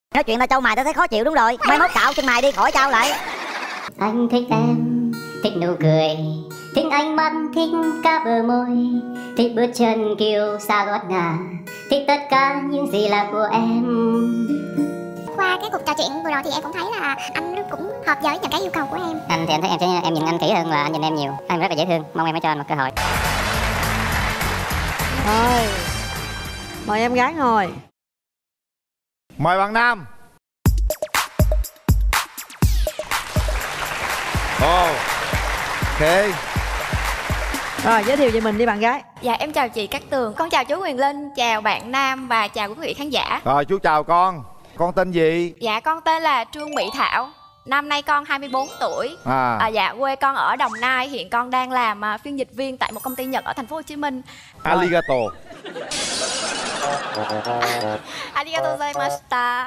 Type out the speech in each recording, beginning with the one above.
Nói chuyện tao trâu mày tao thấy khó chịu đúng rồi. Mai mốt cạo chân mày đi khỏi trao lại. Anh thích em, thích nụ cười, thích ánh mắt, thích cả bờ môi, thích bước chân kiêu sa gót ngà, thích tất cả những gì là của em. Qua cái cuộc trò chuyện vừa rồi thì em cũng thấy là anh cũng hợp với những cái yêu cầu của em. Anh thì em thấy em nhìn anh kỹ hơn là anh nhìn em nhiều. Anh rất là dễ thương, mong em hãy cho anh một cơ hội. Thôi, mời em gái ngồi. Mời bạn nam. Ok. Rồi, giới thiệu về mình đi bạn gái. Dạ em chào chị Cát Tường, con chào chú Quyền Linh, chào bạn Nam và chào quý vị khán giả. Rồi chú chào con tên gì? Dạ con tên là Trương Mỹ Thảo, năm nay con 24 tuổi. Dạ quê con ở Đồng Nai, hiện con đang làm phiên dịch viên tại một công ty Nhật ở thành phố Hồ Chí Minh. Arigato. Arigato gozaimashita.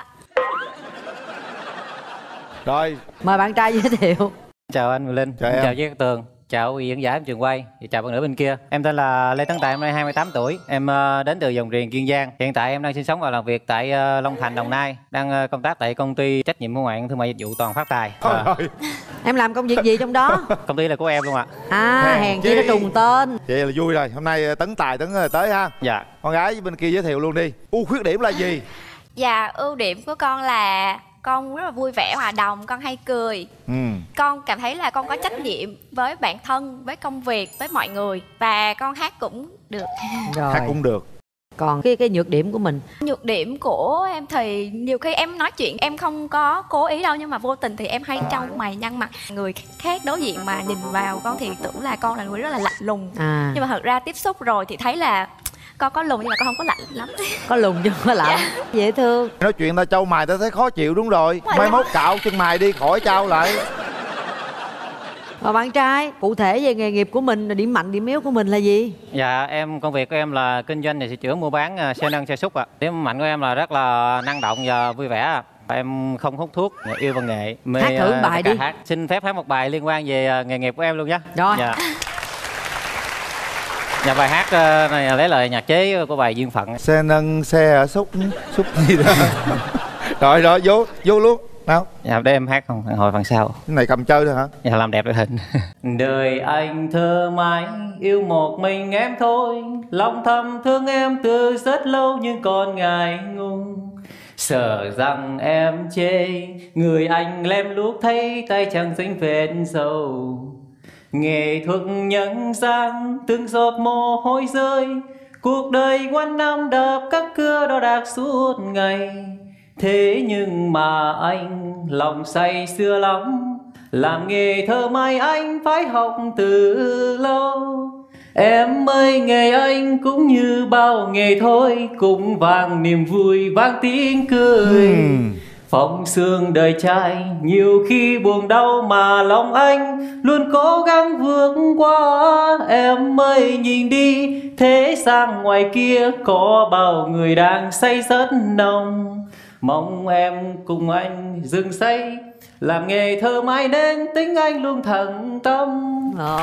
Rồi, mời bạn trai giới thiệu. Chào anh Quyền Linh, chào chị Cát Tường, chào quý vị khán giả trường quay, chào bạn nữ bên kia. Em tên là Lê Tấn Tài, năm nay 28 tuổi. Em đến từ Dòng Riềng, Kiên Giang. Hiện tại em đang sinh sống và làm việc tại Long Thành, Đồng Nai. Đang công tác tại công ty trách nhiệm hữu hạn thương mại dịch vụ Toàn Phát Tài. Em làm công việc gì trong đó? Công ty là của em luôn ạ. Hèn chi nó trùng tên. vậy là vui rồi. Hôm nay Tấn Tài tới ha. Dạ. Con gái bên kia giới thiệu luôn đi. Khuyết điểm là gì? Dạ ưu điểm của con là con rất là vui vẻ, hòa đồng, con hay cười. Con cảm thấy là con có trách nhiệm với bản thân, với công việc, với mọi người. Và con hát cũng được. Rồi. Hát cũng được. Còn cái nhược điểm của mình? Nhược điểm của em thì nhiều khi em nói chuyện em không có cố ý đâu, nhưng mà vô tình thì em hay trâu mày nhăn mặt. Người khác đối diện mà nhìn vào con thì tưởng là con là người rất là lạnh lùng. Nhưng mà thật ra tiếp xúc rồi thì thấy là con có lùng nhưng mà con không có lạnh lắm. Có lùng chứ không có lạnh. Dễ thương. Nói chuyện tao trâu mày tao thấy khó chịu đúng rồi. Mai mốt cạo chân mày đi khỏi trao lại. Và bạn trai, cụ thể về nghề nghiệp của mình, điểm mạnh, điểm yếu của mình là gì? Dạ công việc của em là kinh doanh và sửa chữa mua bán xe nâng xe xúc ạ. Điểm mạnh của em là rất là năng động và vui vẻ. Em không hút thuốc, yêu văn nghệ, mê hát thử bài đi. Hát. Xin phép hát một bài liên quan về nghề nghiệp của em luôn nhé. Rồi. Dạ bài hát này lấy lời nhạc chế của bài Duyên Phận. Xe nâng xe xúc gì đó. Rồi vô luôn nào. Dạ để em hát không, hồi phần sau. Cái này cầm chơi thôi hả? Dạ làm đẹp đội hình. Đời anh thơ mãi yêu một mình em thôi, lòng thầm thương em từ rất lâu nhưng còn ngại ngùng. Sợ rằng em chê người anh lem luốc thấy tay chẳng dính vết dầu. Nghệ thuật nhân gian từng giọt mồ hôi rơi, cuộc đời quanh năm đập các cưa đo đạc suốt ngày. Thế nhưng mà anh lòng say xưa lắm, làm nghề thơ mai anh phải học từ lâu. Em ơi nghề anh cũng như bao nghề thôi, cũng vang niềm vui vang tiếng cười. Phong sương đời trai nhiều khi buồn đau mà lòng anh luôn cố gắng vượt qua. Em ơi nhìn đi, thế gian ngoài kia có bao người đang say rất nồng. Mong em cùng anh dừng say, làm nghề thơ mãi nên tính anh luôn thận tâm.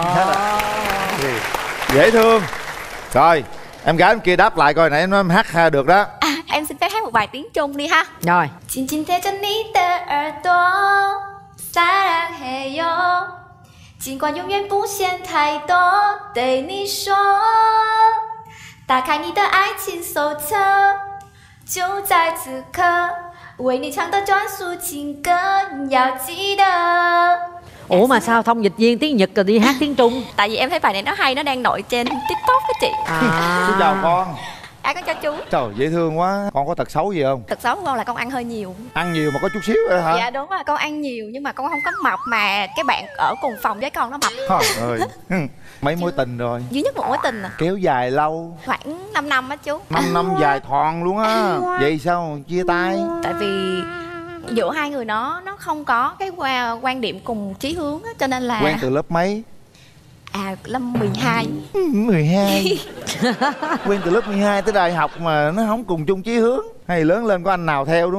Dễ thương. Rồi em gái bên kia đáp lại coi, nãy em hát được đó. Em xin phép hát một bài tiếng Trung đi ha. Rồi. 紧紧贴着你的耳朵，撒浪嘿哟，尽管永远不嫌太多，对你说，打开你的爱情手册，就在此刻，为你唱的专属情歌，要记得。 Ủa mà sao thông dịch viên tiếng Nhật rồi đi hát tiếng Trung? Tại vì em thấy bài này nó hay, nó đang nổi trên TikTok đó chị. Xin chào con. Con chào chú. Trời dễ thương quá. Con có tật xấu gì không? Tật xấu của con là con ăn hơi nhiều. Ăn nhiều mà có chút xíu vậy hả? Dạ đúng rồi, con ăn nhiều nhưng mà con không có mập, mà cái bạn ở cùng phòng với con nó mập. Trời ơi. Mấy mối tình rồi? Duy nhất một mối tình à. Kéo dài lâu? Khoảng 5 năm á chú. 5 năm dài thòn luôn á. Vậy sao chia tay? Tại vì giữa hai người nó không có cái quan điểm cùng chí hướng á, cho nên là... Quen từ lớp mấy? Lớp 12. 12. Quen từ lớp 12 tới đại học mà nó không cùng chung chí hướng. Hay lớn lên có anh nào theo đúng không?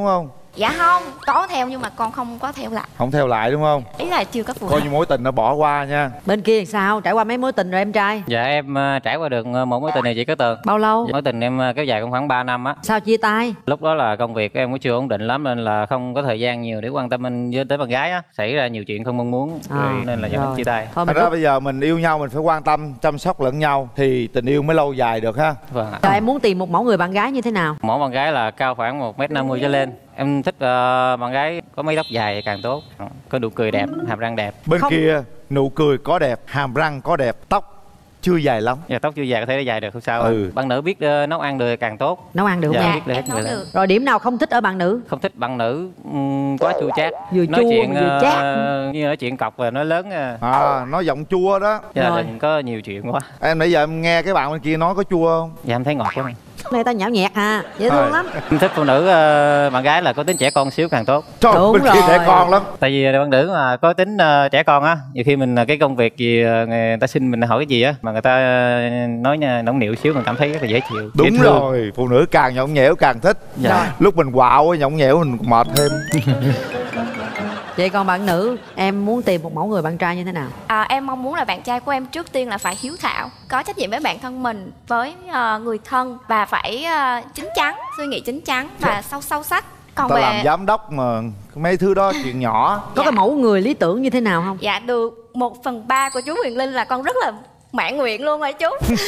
Dạ không, có theo nhưng mà con không có theo lại. Không theo lại đúng không? Ý là chưa có phù hợp. Coi như mối tình nó bỏ qua nha. Bên kia sao? Trải qua mấy mối tình rồi em trai? Dạ em trải qua được một mối tình này chỉ có Tường. Bao lâu? Mối tình em kéo dài cũng khoảng 3 năm á. Sao chia tay? Lúc đó là công việc em cũng chưa ổn định lắm nên là không có thời gian nhiều để quan tâm tới bạn gái á. Xảy ra nhiều chuyện không mong muốn rồi nên là dẫn đến chia tay. Thôi Thật ra bây giờ mình yêu nhau mình phải quan tâm, chăm sóc lẫn nhau thì tình yêu mới lâu dài được ha. Vâng ạ. Giờ em muốn tìm một mẫu người bạn gái như thế nào? Mẫu bạn gái là cao khoảng 1m50 trở lên. Em thích bạn gái có mái tóc dài càng tốt, có nụ cười đẹp, hàm răng đẹp. Bên kia nụ cười có đẹp, hàm răng có đẹp, tóc chưa dài lắm. Dạ, tóc chưa dài có thể dài được không sao. Bạn nữ biết nấu ăn được càng tốt. Nấu ăn được không? Dạ, Dạ, biết được hết người được. rồi điểm nào không thích ở bạn nữ? Không thích bạn nữ quá chua chát. Vừa nói chua chuyện vừa chát. như nói chuyện cọc và nói lớn. Nói giọng chua đó. Dạ, Rồi. đừng có nhiều chuyện quá. Em nãy giờ em nghe cái bạn bên kia nói có chua không? Dạ em thấy ngọt lắm. Này ta nhão nhẹt ha, dễ thương Rồi. lắm. Em thích phụ nữ bạn gái là có tính trẻ con xíu càng tốt. Trời, Đúng bên kia rồi. trẻ con lắm. Tại vì bạn nữ mà có tính trẻ con á, nhiều khi mình cái công việc gì người ta xin mình hỏi cái gì á mà người ta nói nóng nịu xíu mình cảm thấy rất là dễ chịu. Đúng dễ thương. rồi, phụ nữ càng nhõng nhẽo càng thích. Dạ. Lúc mình quạo nhõng nhẽo mình mệt thêm. Vậy còn bạn nữ, em muốn tìm một mẫu người bạn trai như thế nào? Em mong muốn là bạn trai của em trước tiên là phải hiếu thảo, có trách nhiệm với bản thân mình, với người thân và phải chín chắn, suy nghĩ chín chắn và sâu sắc. Còn Ta về làm giám đốc mà mấy thứ đó chuyện nhỏ. Có cái mẫu người lý tưởng như thế nào không? dạ được 1/3 của chú Huyền Linh là con rất là mãn nguyện luôn rồi chú.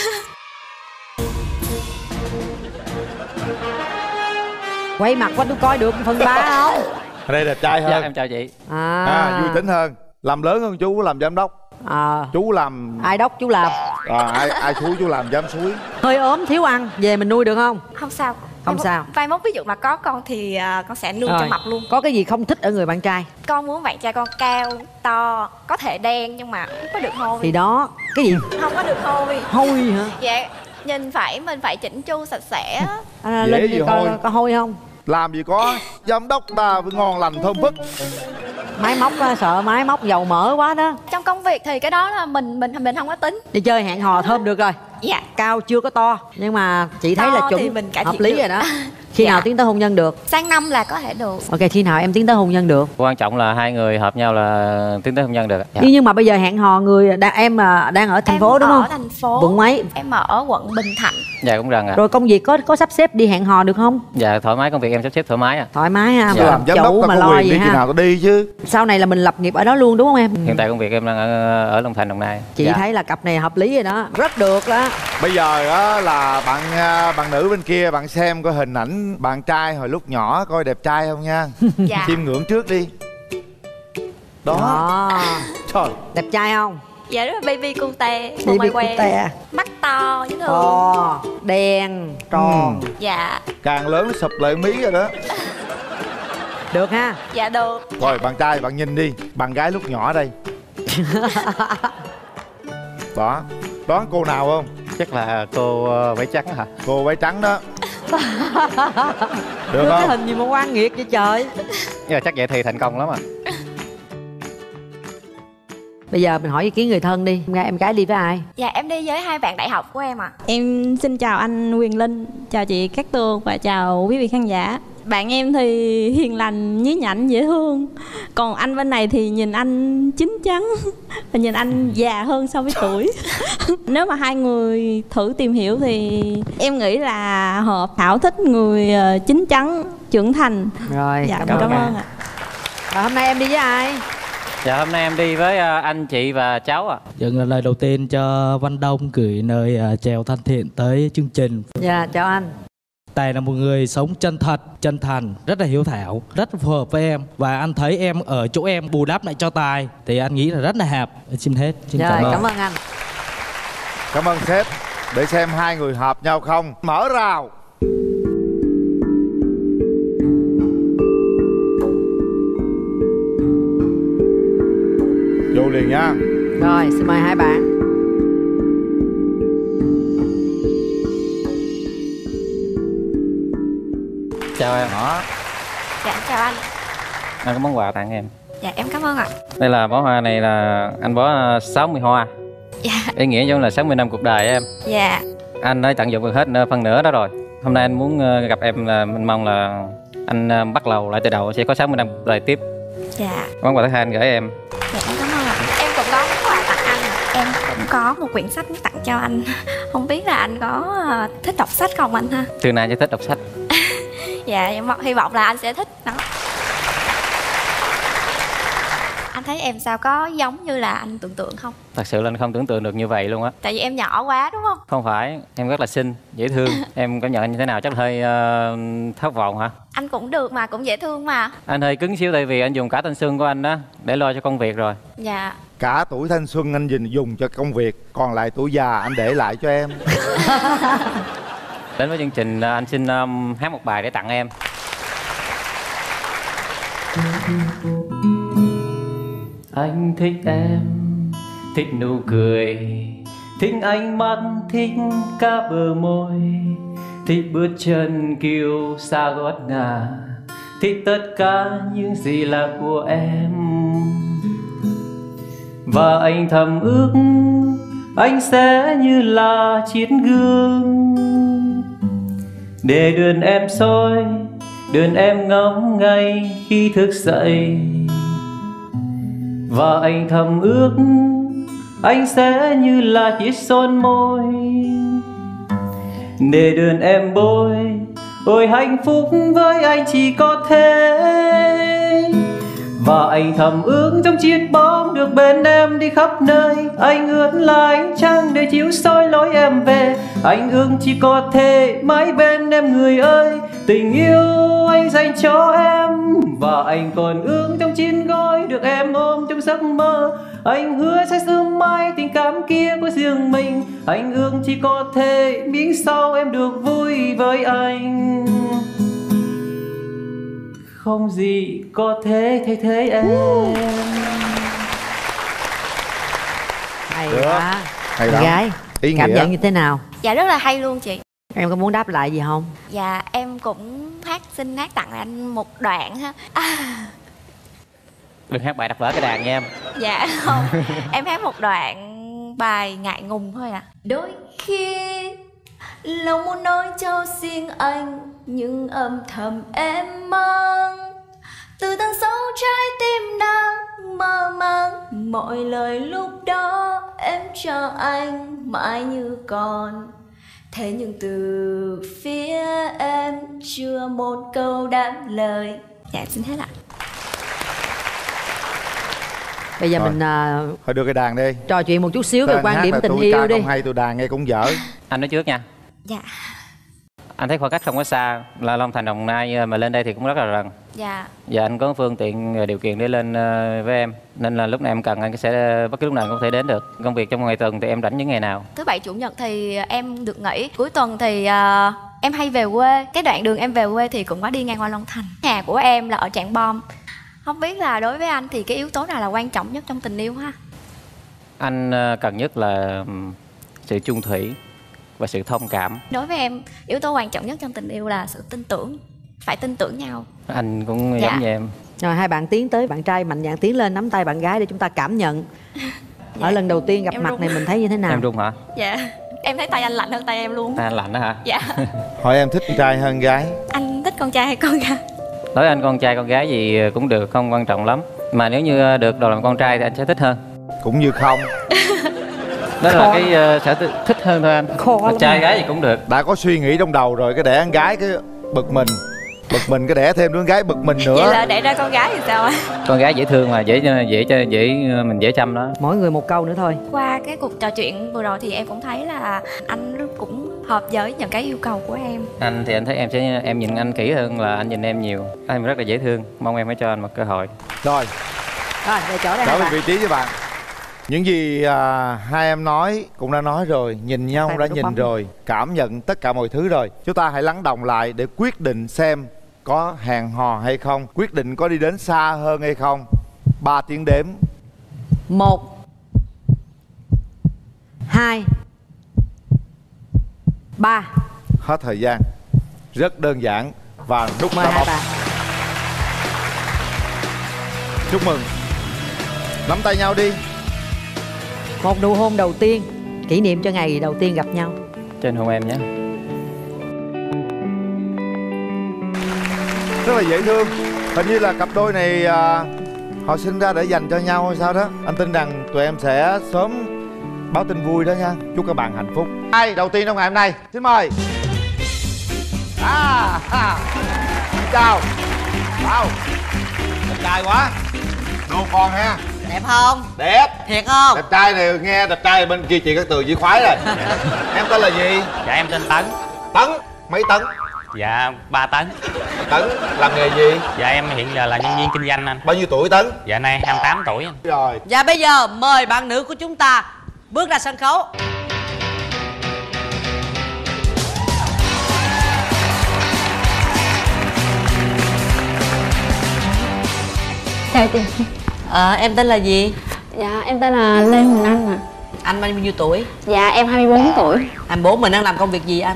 Quay mặt qua tôi coi được 1/3 không? Ở đây đẹp trai Dạ hơn. em chào chị. Vui tính hơn. Làm lớn hơn chú làm giám đốc. Chú làm Ai đốc chú làm. ai thúi chú làm giám suối. Hơi ốm thiếu ăn, về mình nuôi được không? Không sao. Không sao. Mai mốt ví dụ mà có con thì con sẽ nuôi cho Rồi. mập luôn. Có cái gì không thích ở người bạn trai? Con muốn bạn trai con cao, to, có thể đen nhưng mà không có được hôi. Thì đó, cái gì? Không có được hôi. Hôi hả? Dạ, mình phải chỉnh chu sạch sẽ. Dễ Linh gì đi hôi. có hôi không? Làm gì có, giám đốc ta phải ngon lành thơm phức. Máy móc á, sợ máy móc dầu mỡ quá đó. Trong công việc thì cái đó là mình không có tính. Đi chơi hẹn hò thơm được rồi. Dạ. Cao chưa có to, nhưng mà chị thấy To là thì chuẩn, mình cải hợp thiện lý được. rồi đó. Khi Dạ. nào tiến tới hôn nhân được? Sang năm là có thể được. Ok, khi nào em tiến tới hôn nhân được? Quan trọng là hai người hợp nhau là tiến tới hôn nhân được. Dạ. Nhưng mà bây giờ hẹn hò người em đang ở thành phố đúng không? Em ở thành phố. Quận mấy? Em ở quận Bình Thạnh. Dạ cũng gần ạ. Rồi công việc có sắp xếp đi hẹn hò được không? Dạ thoải mái, công việc em sắp xếp thoải mái à. Thoải mái ha. Dạ. Mà Làm giám đốc chủ ta mà có lo quyền gì đi khi ha. nào ta đi chứ. Sau này là mình lập nghiệp ở đó luôn đúng không em? Hiện tại công việc em đang ở Long Thành, Đồng Nai. Chị Dạ. thấy là cặp này hợp lý rồi đó, rất được đó. Bây giờ á là bạn nữ bên kia bạn xem coi hình ảnh bạn trai hồi lúc nhỏ coi đẹp trai không nha. Dạ. Chiêm ngưỡng trước đi. Đó. Đó. Trời. Đẹp trai không? Dạ rất là baby cute, Baby một ngoài quen, cute. mắt to dễ thương. To, đen, tròn. Dạ. Càng lớn nó sụp lại mí rồi đó. Được ha. Dạ được. Rồi bạn trai bạn nhìn đi, bạn gái lúc nhỏ đây. Đó. Đoán cô nào không? Chắc là cô váy trắng hả? Cô váy trắng đó. Được Đưa cái không? hình gì mà oan nghiệt vậy trời. Nhưng mà chắc vậy thì thành công lắm à. Bây giờ mình hỏi ý kiến người thân đi. Em gái đi với ai? Dạ em đi với hai bạn đại học của em ạ. Em xin chào anh Huyền Linh, chào chị Cát Tường và chào quý vị khán giả. Bạn em thì hiền lành, nhí nhảnh, dễ thương. Còn anh bên này thì nhìn anh chín chắn và nhìn anh già hơn so với tuổi. Nếu mà hai người thử tìm hiểu thì em nghĩ là hợp. Thảo thích người chín chắn, trưởng thành. Rồi, Dạ, cảm ơn ạ. Rồi hôm nay em đi với ai? Dạ hôm nay em đi với anh chị và cháu ạ. Dâng lời đầu tiên cho Văn Đông gửi lời chào thân thiện tới chương trình. Dạ, chào anh. Tài là một người sống chân thật, chân thành, rất là hiếu thảo, rất phù hợp với em. Và anh thấy em ở chỗ em bù đắp lại cho Tài thì anh nghĩ là rất là hợp. Xin hết, xin Rồi, cảm ơn. cảm ơn anh. Cảm ơn sếp. Để xem hai người hợp nhau không. Mở rào. Vô liền nha. Rồi, xin mời hai bạn. Chào em. Đó. Dạ chào anh. Anh có món quà tặng em. Dạ em cảm ơn ạ. Đây là bó hoa này là anh bó 60 hoa. Dạ. Ý nghĩa giống là 60 năm cuộc đời em. Dạ. Anh đã tận dụng được hết phân nửa đó rồi. Hôm nay anh muốn gặp em là mình mong là Anh bắt đầu lại từ đầu sẽ có 65 lời tiếp. Dạ. Món quà thứ hai anh gửi em. Dạ em cảm ơn ạ. Em cũng có món quà tặng anh ạ. Em cũng có một quyển sách tặng cho anh. Không biết là anh có thích đọc sách không anh ha? Từ nay sẽ thích đọc sách. Dạ em hy vọng là anh sẽ thích đó. Anh thấy em sao có giống như là anh tưởng tượng không? Thật sự là anh không tưởng tượng được như vậy luôn á. Tại vì em nhỏ quá đúng không? Không phải, em rất là xinh, dễ thương. Em cảm nhận như thế nào, chắc hơi thất vọng hả? Anh cũng được mà, cũng dễ thương mà. Anh hơi cứng xíu tại vì anh dùng cả thanh xuân của anh đó để lo cho công việc rồi. Dạ. Cả tuổi thanh xuân anh dùng cho công việc, còn lại tuổi già anh để lại cho em. Đến với chương trình anh xin hát một bài để tặng em. Anh thích em, thích nụ cười, thích ánh mắt, thích cả bờ môi, thích bước chân kiêu sa gót ngà, thích tất cả những gì là của em. Và anh thầm ước anh sẽ như là chiếc gương để đường em soi, đường em ngắm ngay khi thức dậy. Và anh thầm ước anh sẽ như là chiếc son môi để đường em bôi. Ôi hạnh phúc với anh chỉ có thế. Và anh thầm ước trong chiếc bóng được bên em đi khắp nơi. Anh ước là ánh trăng để chiếu soi lối em về. Anh ước chỉ có thế mãi bên em người ơi. Tình yêu anh dành cho em. Và anh còn ước trong chín gói được em ôm trong giấc mơ. Anh hứa sẽ giữ mãi tình cảm kia của riêng mình. Anh ước chỉ có thế miếng sau em được vui với anh. Không gì có thể thay thế em. Hay Được. quá. Hay Chị lắm. gái Ý cảm nghĩa. nhận như thế nào? Dạ rất là hay luôn chị. Em có muốn đáp lại gì không? Dạ em cũng xin hát tặng anh một đoạn ha. Đừng hát bài đập vỡ cái đàn nha em. Dạ không. Em hát một đoạn bài ngại ngùng thôi ạ. Đôi khi lòng muốn nói cho riêng anh, nhưng âm thầm em mang từ tận sâu trái tim đang mơ màng. Mọi lời lúc đó em cho anh mãi như còn. Thế nhưng từ phía em chưa một câu đáp lời. Dạ xin hết ạ. Bây giờ Rồi. mình Thôi đưa cái đàn đi. trò chuyện một chút xíu về Tên quan hát điểm là tình tôi yêu ca đi. không hay tôi đàn nghe cũng dở. Anh nói trước nha. Dạ. Anh thấy khoảng cách không có xa, là Long Thành Đồng Nai mà lên đây thì cũng rất là gần. Dạ. Và anh có phương tiện điều kiện để lên với em, nên là lúc nào em cần anh sẽ bất cứ lúc nào cũng có thể đến được. Công việc trong ngày tuần thì em rảnh những ngày nào? Thứ bảy chủ nhật thì em được nghỉ. Cuối tuần thì em hay về quê. Cái đoạn đường em về quê thì cũng có đi ngang qua Long Thành. Nhà của em là ở Trảng Bom. Không biết là đối với anh thì cái yếu tố nào là quan trọng nhất trong tình yêu ha? Anh cần nhất là sự chung thủy và sự thông cảm. Đối với em, yếu tố quan trọng nhất trong tình yêu là sự tin tưởng. Phải tin tưởng nhau. Anh cũng Dạ. giống như em. Rồi hai bạn tiến tới, bạn trai mạnh dạn tiến lên nắm tay bạn gái để chúng ta cảm nhận. Ở lần đầu tiên gặp Em mặt run. này mình thấy như thế nào? Em run hả? Dạ. Em thấy tay anh lạnh hơn tay em luôn. Anh lạnh đó hả? Dạ. Hỏi em thích con trai hơn gái? Anh thích con trai hay con gái? Đối với anh con trai con gái gì cũng được, không quan trọng lắm. Mà nếu như được đầu làm con trai thì anh sẽ thích hơn. Cũng như không. Đó là cái sở thích hơn thôi anh. Mà trai gái gì cũng được. Đã có suy nghĩ trong đầu rồi, cái đẻ con gái cái bực mình. Bực mình cái đẻ thêm đứa con gái bực mình nữa. Vậy là để ra con gái thì sao anh? Con gái dễ thương mà, dễ mình dễ chăm đó. Mỗi người một câu nữa thôi. Qua cái cuộc trò chuyện vừa rồi thì em cũng thấy là anh cũng hợp với những cái yêu cầu của em. Anh thì anh thấy em nhìn anh kỹ hơn là anh nhìn em nhiều. Anh rất là dễ thương, mong em hãy cho anh một cơ hội. Rồi, Rồi về chỗ đây trở hai về bạn. vị trí với bạn. Những gì hai em nói cũng đã nói rồi, nhìn nhau Bạn đã nút nhìn bấm. rồi, cảm nhận tất cả mọi thứ rồi. Chúng ta hãy lắng đọng lại để quyết định xem có hẹn hò hay không, quyết định có đi đến xa hơn hay không. 3 tiếng đếm. 1 2 3. Hết thời gian. Rất đơn giản và nút Mời đã hai bấm. bạn. Chúc mừng. Nắm tay nhau đi. Một nụ hôn đầu tiên, kỷ niệm cho ngày đầu tiên gặp nhau. Trên hôn em nhé. rất là dễ thương. Hình như là cặp đôi này họ sinh ra để dành cho nhau hay sao đó. Anh tin rằng tụi em sẽ sớm báo tin vui đó nha. Chúc các bạn hạnh phúc. Ai đầu tiên trong ngày hôm nay, xin mời. Chào. Wow, đẹp trai quá. Đồ con ha. Đẹp không? Đẹp. Thiệt không? Đẹp trai này, nghe đẹp trai bên kia chị Cát Tường chỉ khoái rồi. Em tên là gì? Dạ em tên Tấn. Tấn. Mấy tấn? Dạ 3 tấn. Tấn làm nghề gì? Dạ em hiện giờ là nhân viên kinh doanh anh. Bao nhiêu tuổi Tấn? Dạ nay 28 tuổi anh. Rồi. Và bây giờ mời bạn nữ của chúng ta bước ra sân khấu. Chào chị. Em tên là gì? Dạ em tên là Lê Huỳnh Anh ạ. Anh bao nhiêu tuổi? Dạ em 24 tuổi. Bố mình đang làm công việc gì anh?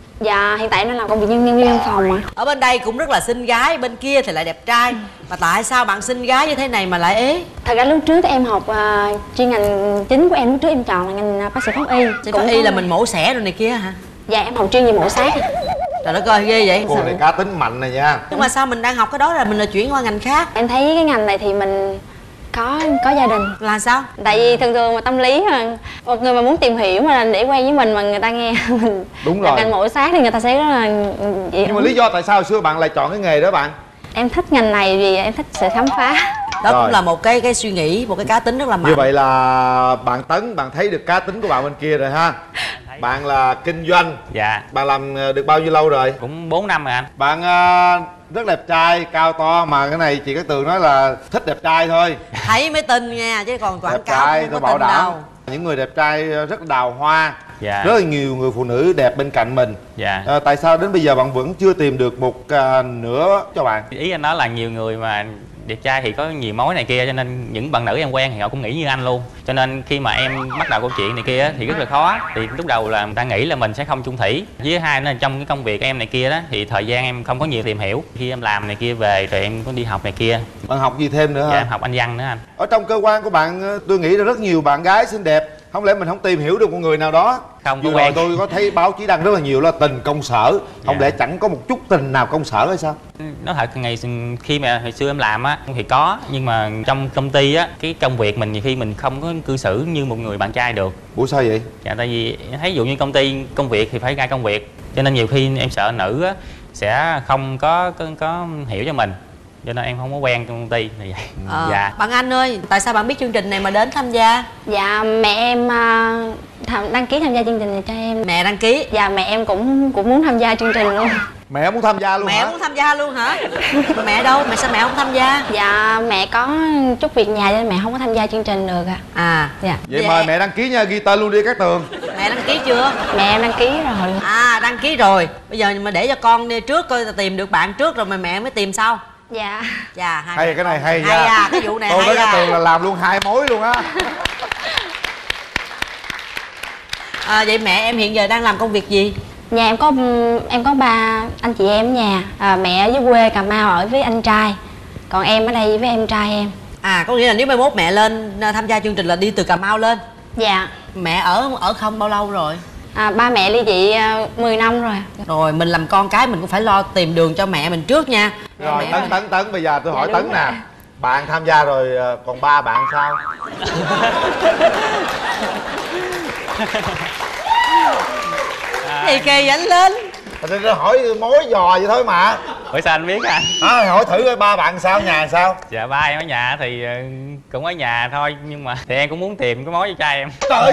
Dạ hiện tại em đang làm công việc nhân viên văn phòng ạ. Ở bên đây cũng rất là xinh gái, bên kia thì lại đẹp trai. Mà tại sao bạn xinh gái như thế này mà lại ế? Thật ra lúc trước em học chuyên ngành chính của em lúc trước em chọn là ngành bác sĩ pháp y. Sĩ pháp y là mình mổ xẻ rồi này kia hả? Dạ em học chuyên về mổ xác. Trời đất ơi ghê vậy. Cô này cá tính mạnh này nha. Nhưng mà sao mình đang học cái đó là mình là chuyển qua ngành khác? Em thấy cái ngành này thì mình có gia đình. Là sao? Tại vì thường thường mà tâm lý mà một người mà muốn tìm hiểu mà để quen với mình mà người ta nghe mình đúng rồi ngành mổ xác thì người ta sẽ rất là nhưng mà lý do tại sao hồi xưa bạn lại chọn cái nghề đó bạn? Em thích ngành này vì em thích sự khám phá. Đó rồi. Cũng là một cái suy nghĩ, một cái cá tính rất là mạnh. Như vậy là bạn Tấn, bạn thấy được cá tính của bạn bên kia rồi ha. Bạn là kinh doanh. Dạ. Bạn làm được bao nhiêu lâu rồi? Cũng 4 năm rồi anh. Bạn rất đẹp trai, cao to. Mà cái này chị Cát Tường nói là thích đẹp trai thôi. Thấy mới tin nha, chứ còn quảng Đẹp cáo trai không tôi có bảo tin đảm đâu. những người đẹp trai rất đào hoa. Dạ. Rất là nhiều người phụ nữ đẹp bên cạnh mình. Dạ. Tại sao đến bây giờ bạn vẫn chưa tìm được một nửa cho bạn? Ý anh nói là nhiều người mà đẹp trai thì có nhiều mối này kia, cho nên những bạn nữ em quen thì họ cũng nghĩ như anh luôn. Cho nên khi mà em bắt đầu câu chuyện này kia thì rất là khó. Thì lúc đầu là người ta nghĩ là mình sẽ không chung thủy. Với hai nữa là trong cái công việc em này kia đó thì thời gian em không có nhiều tìm hiểu. Khi em làm này kia về rồi em có đi học này kia. Bạn học gì thêm nữa Dạ hả? em học Anh văn nữa anh. Ở trong cơ quan của bạn tôi nghĩ là rất nhiều bạn gái xinh đẹp. Không lẽ mình không tìm hiểu được một người nào đó? Không có Vừa rồi quen. tôi có thấy báo chí đăng rất là nhiều là tình công sở. Không lẽ chẳng có một chút tình nào công sở hay sao? Nói thật khi mà hồi xưa em làm á thì có, nhưng mà trong công ty á cái công việc mình nhiều khi mình không có cư xử như một người bạn trai được. Ủa sao vậy? Dạ tại vì thấy dụ như công ty công việc thì phải ra công việc, cho nên nhiều khi em sợ nữ á sẽ không có hiểu cho mình, cho nên em không có quen trong công ty như vậy. Dạ. Bạn Anh ơi, tại sao bạn biết chương trình này mà đến tham gia? Dạ mẹ em đăng ký tham gia chương trình này cho em. Mẹ đăng ký? Dạ mẹ em cũng muốn tham gia chương trình luôn. Mẹ muốn tham gia luôn mẹ hả? muốn tham gia luôn hả? Mà mẹ đâu? Mẹ sao mẹ không tham gia? Dạ mẹ có chút việc nhà nên mẹ không có tham gia chương trình được ạ. Dạ. Vậy mời mẹ đăng ký nha, ghi tên luôn đi Cát Tường. Mẹ đăng ký chưa? Mẹ em đăng ký rồi. Đăng ký rồi. Bây giờ mà để cho con đi trước coi tìm được bạn trước rồi mà mẹ mới tìm sau. Dạ. Dạ hay cái này hay hay nha. À, cái vụ này tôi hay với à. Cát Tường là làm luôn 2 mối luôn á. Vậy mẹ em hiện giờ đang làm công việc gì? Nhà em có 3 anh chị em ở nhà. Mẹ ở dưới quê Cà Mau ở với anh trai, còn em ở đây với em trai em. Có nghĩa là nếu mai mốt mẹ lên tham gia chương trình là đi từ Cà Mau lên? Dạ. Mẹ ở không bao lâu rồi? Ba mẹ ly dị 10 năm rồi. Rồi mình làm con cái mình cũng phải lo tìm đường cho mẹ mình trước nha. Rồi Tấn bây giờ tôi hỏi Tấn đúng nè. Bạn tham gia rồi còn ba bạn sao? Thì kỳ anh lên. Tôi hỏi mối dò vậy thôi mà. Hỏi sao anh biết anh? Hỏi thử coi ba bạn sao, nhà sao? Dạ ba em ở nhà thì cũng ở nhà thôi, nhưng mà thì em cũng muốn tìm cái mối cho trai em. Trời.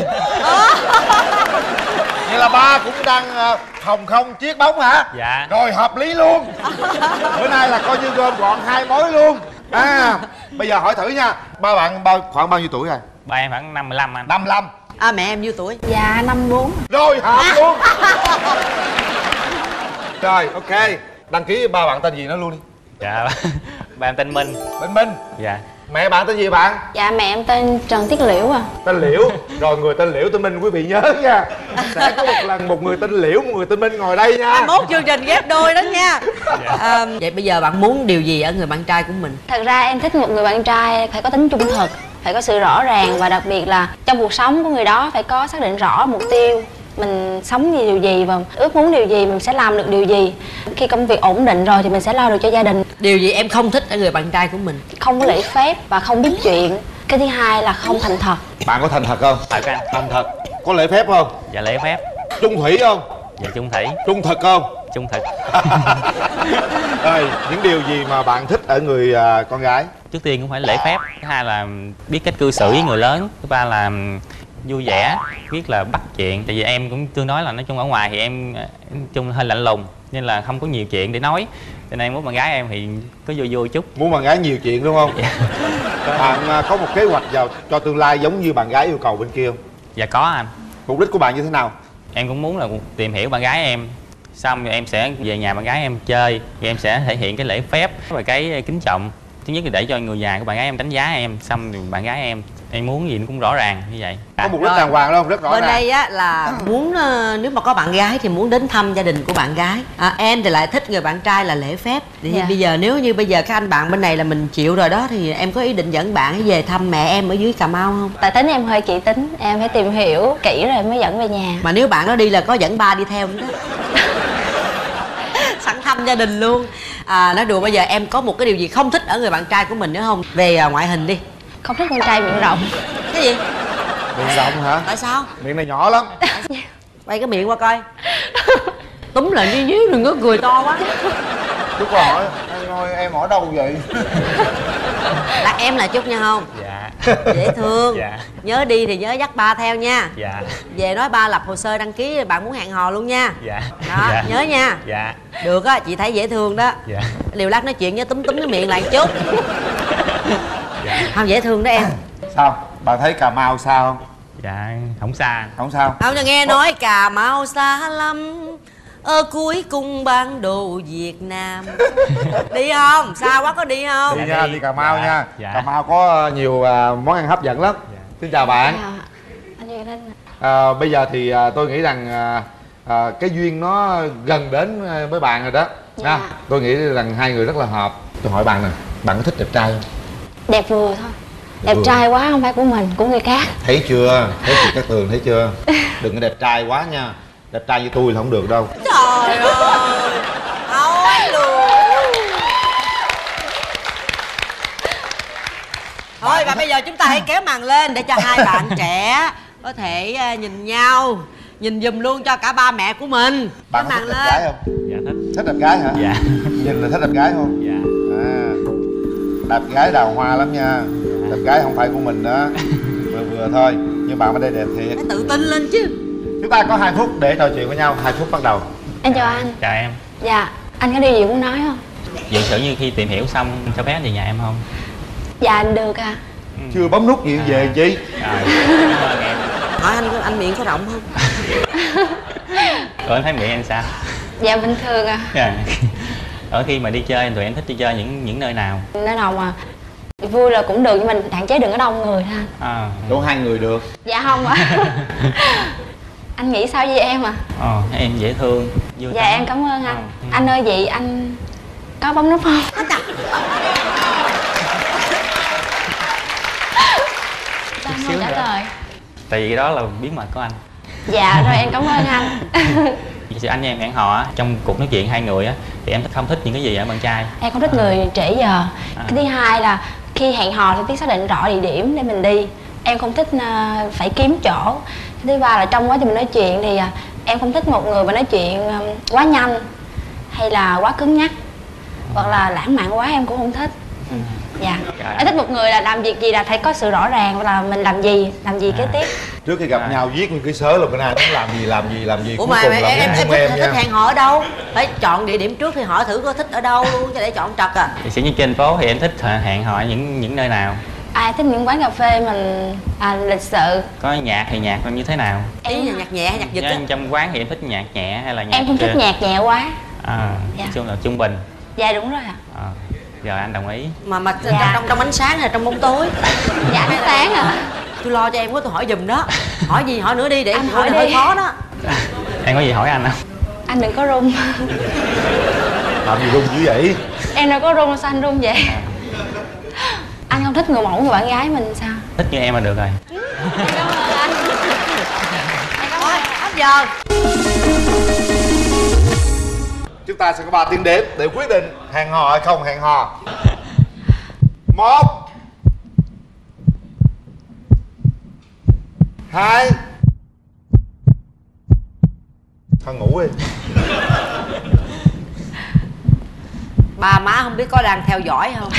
Vậy là ba cũng đang hồng không chiếc bóng hả? Dạ. Rồi hợp lý luôn. Bữa nay là coi như gom gọn 2 mối luôn. Bây giờ hỏi thử nha. Ba bạn khoảng bao nhiêu tuổi rồi? Ba em khoảng 55 anh. 55. Mẹ em nhiêu tuổi? Dạ 54. Rồi hợp luôn. Rồi ok. Đăng ký ba bạn tên gì nó luôn đi. Dạ ba em tên Minh. Tên Minh. Dạ. Mẹ bạn tên gì bạn? Dạ mẹ em tên Trần Tiết Liễu Tên Liễu. Rồi người tên Liễu tên Minh quý vị nhớ nha. Sẽ có một lần một người tên Liễu, một người tên Minh ngồi đây nha. Mốt chương trình ghép đôi đó nha. Vậy bây giờ bạn muốn điều gì ở người bạn trai của mình? Thật ra em thích một người bạn trai phải có tính trung thực, phải có sự rõ ràng, và đặc biệt là trong cuộc sống của người đó phải có xác định rõ mục tiêu mình sống vì điều gì và ước muốn điều gì mình sẽ làm được điều gì. Khi công việc ổn định rồi thì mình sẽ lo được cho gia đình. Điều gì em không thích ở người bạn trai của mình? Không có lễ phép và không biết chuyện. Cái thứ hai là không thành thật. Bạn có thành thật không? Thật anh. Thành thật. Có lễ phép không? Dạ lễ phép. Chung thủy không? Dạ chung thủy. Trung thực không? Trung thực. Rồi, những điều gì mà bạn thích ở người con gái? Trước tiên cũng phải lễ phép. Thứ hai là biết cách cư xử với người lớn. Thứ ba là vui vẻ, biết là bắt chuyện. Tại vì em cũng tương đối là nói chung ở ngoài thì em chung hơi lạnh lùng, nên là không có nhiều chuyện để nói. Cho nên muốn bạn gái em thì có vui vui chút. Muốn bạn gái nhiều chuyện đúng không? Bạn có một kế hoạch vào cho tương lai giống như bạn gái yêu cầu bên kia không? Dạ có anh. Mục đích của bạn như thế nào? Em cũng muốn là tìm hiểu bạn gái em, xong rồi em sẽ về nhà bạn gái em chơi, thì em sẽ thể hiện cái lễ phép và cái kính trọng. Thứ nhất là để cho người nhà của bạn gái em đánh giá em, xong rồi bạn gái em muốn gì nó cũng rõ ràng như vậy. Có mục đích đàng hoàng không? Rất rõ Bên ràng. đây á là muốn nếu mà có bạn gái thì muốn đến thăm gia đình của bạn gái. Em thì lại thích người bạn trai là lễ phép. Thì bây giờ nếu như bây giờ các anh bạn bên này là mình chịu rồi đó, thì em có ý định dẫn bạn về thăm mẹ em ở dưới Cà Mau không? Tại tính em hơi kỹ tính, em phải tìm hiểu kỹ rồi mới dẫn về nhà. Mà nếu bạn đó đi là có dẫn ba đi theo nữa đó. Sẵn thăm gia đình luôn. Nói đùa, bây giờ em có một cái điều gì không thích ở người bạn trai của mình nữa không? Về ngoại hình đi. Không thích con trai miệng rộng. Cái gì? Miệng rộng hả? Tại sao? Miệng này nhỏ lắm. Quay cái miệng qua coi. Túm lại đi díu, đừng có cười to quá. Chú có hỏi em ở đâu vậy? Là em là chút nha không? Dạ. Dễ thương. Dạ. Nhớ đi thì nhớ dắt ba theo nha. Dạ. Về nói ba lập hồ sơ đăng ký bạn muốn hẹn hò luôn nha. Dạ. Đó, dạ. nhớ nha. Dạ. Được á, chị thấy dễ thương đó. Dạ. Liều lát nói chuyện nhớ túm cái miệng lại chút. Dạ. Không, dễ thương đó em. Sao? Bạn thấy Cà Mau sao không? Dạ không xa. Không sao. Không, cho nghe nói Cà Mau xa lắm, ở cuối cùng bản đồ Việt Nam. Đi không? Xa quá có đi không? Đi nha, đi Cà Mau Dạ. nha. Dạ. Cà Mau có nhiều món ăn hấp dẫn lắm. Dạ. Xin chào bạn. Anh Duy Linh. Bây giờ thì tôi nghĩ rằng cái duyên nó gần đến với bạn rồi đó. Dạ. Tôi nghĩ rằng hai người rất là hợp. Tôi hỏi bạn nè, bạn có thích đẹp trai không? Đẹp vừa thôi. Đẹp Vừa. trai quá không phải của mình, của người khác. Thấy chưa? Thấy chị Cát Tường thấy chưa? Đừng có đẹp trai quá nha. Đẹp trai như tôi là không được đâu. Trời ơi, nói luôn. Thôi và bây giờ chúng ta hãy kéo màn lên để cho hai bạn trẻ có thể nhìn nhau, nhìn giùm luôn cho cả ba mẹ của mình. Bạn Kéo có màn thích đẹp gái không? Dạ thích. Thích đẹp gái hả? Dạ. Nhìn là thích đẹp gái không? Dạ. Đẹp gái đào hoa lắm nha. Đẹp gái không phải của mình đó. Vừa vừa thôi. Nhưng bạn ở đây đẹp thiệt. Phải tự tin lên chứ. Chúng ta có 2 phút để trò chuyện với nhau. 2 phút bắt đầu. Em chào anh. Chào em. Dạ, anh có điều gì muốn nói không? Giả sử như khi tìm hiểu xong cho bé về nhà em không? Dạ anh được à. Chưa bấm nút gì về chi? Rồi, cảm ơn em. Hỏi anh miệng có rộng không? Rồi em thấy miệng em sao? Dạ bình thường à. Dạ. Ở khi mà đi chơi tụi em thích đi chơi những nơi nào? Nơi nào mà vui là cũng được nhưng mình hạn chế đừng có đông người thôi anh. Đủ 2 người được. Dạ không ạ. Anh nghĩ sao với em à? Thấy em dễ thương, vui Dạ tính. em cảm ơn anh. Anh ơi vậy anh có bấm nút không? Sao không trả lời? Tại vì đó là bí mật của anh. Dạ rồi em cảm ơn anh. Thì anh với em hẹn hò á, trong cuộc nói chuyện hai người á, thì em không thích những cái gì ở bạn trai? Em không thích người trễ giờ. Cái thứ hai là khi hẹn hò thì biết xác định rõ địa điểm để mình đi. Em không thích phải kiếm chỗ. Cái thứ ba là trong quá trình mình nói chuyện thì em không thích một người mà nói chuyện quá nhanh hay là quá cứng nhắc hoặc là lãng mạn quá em cũng không thích. Dạ. Em thích một người là làm việc gì là phải có sự rõ ràng và là mình làm gì kế tiếp. Trước khi gặp nhau viết nguyên cái sớ luôn, cái này muốn làm gì Ủa cuối mà cùng là em muốn thích nha. hẹn hò ở đâu? Phải chọn địa điểm trước thì hỏi thử có thích ở đâu luôn cho để chọn trật à. Thì như trên phố thì em thích hẹn hò những nơi nào? Ai thích những quán cà phê mình lịch sự. Có nhạc thì nhạc như thế nào? Ý là nhạc nhẹ hay nhạc giật á? Trong quán thì em thích nhạc nhẹ hay là nhạc? Em không thích nhạc nhẹ quá. Nói chung là trung bình. Dạ đúng rồi ạ. Rồi anh đồng ý. Mà trong ánh sáng hay trong bóng tối? Dạ ánh sáng à. Tôi lo cho em quá, tôi hỏi giùm đó. Hỏi gì hỏi nữa đi để Anh em hỏi hơi đi. khó đó. Em có gì hỏi anh không? Anh đừng có run. Làm gì run dữ vậy? Em đâu có run, sao anh run vậy? Anh không thích người mẫu người bạn gái mình sao? Thích như em là được rồi. Cảm ơn anh. Thôi giờ. Chúng ta sẽ có 3 tiếng đếm để quyết định hẹn hò hay không hẹn hò. 1 2. Thôi ngủ đi. Ba má không biết có đang theo dõi không?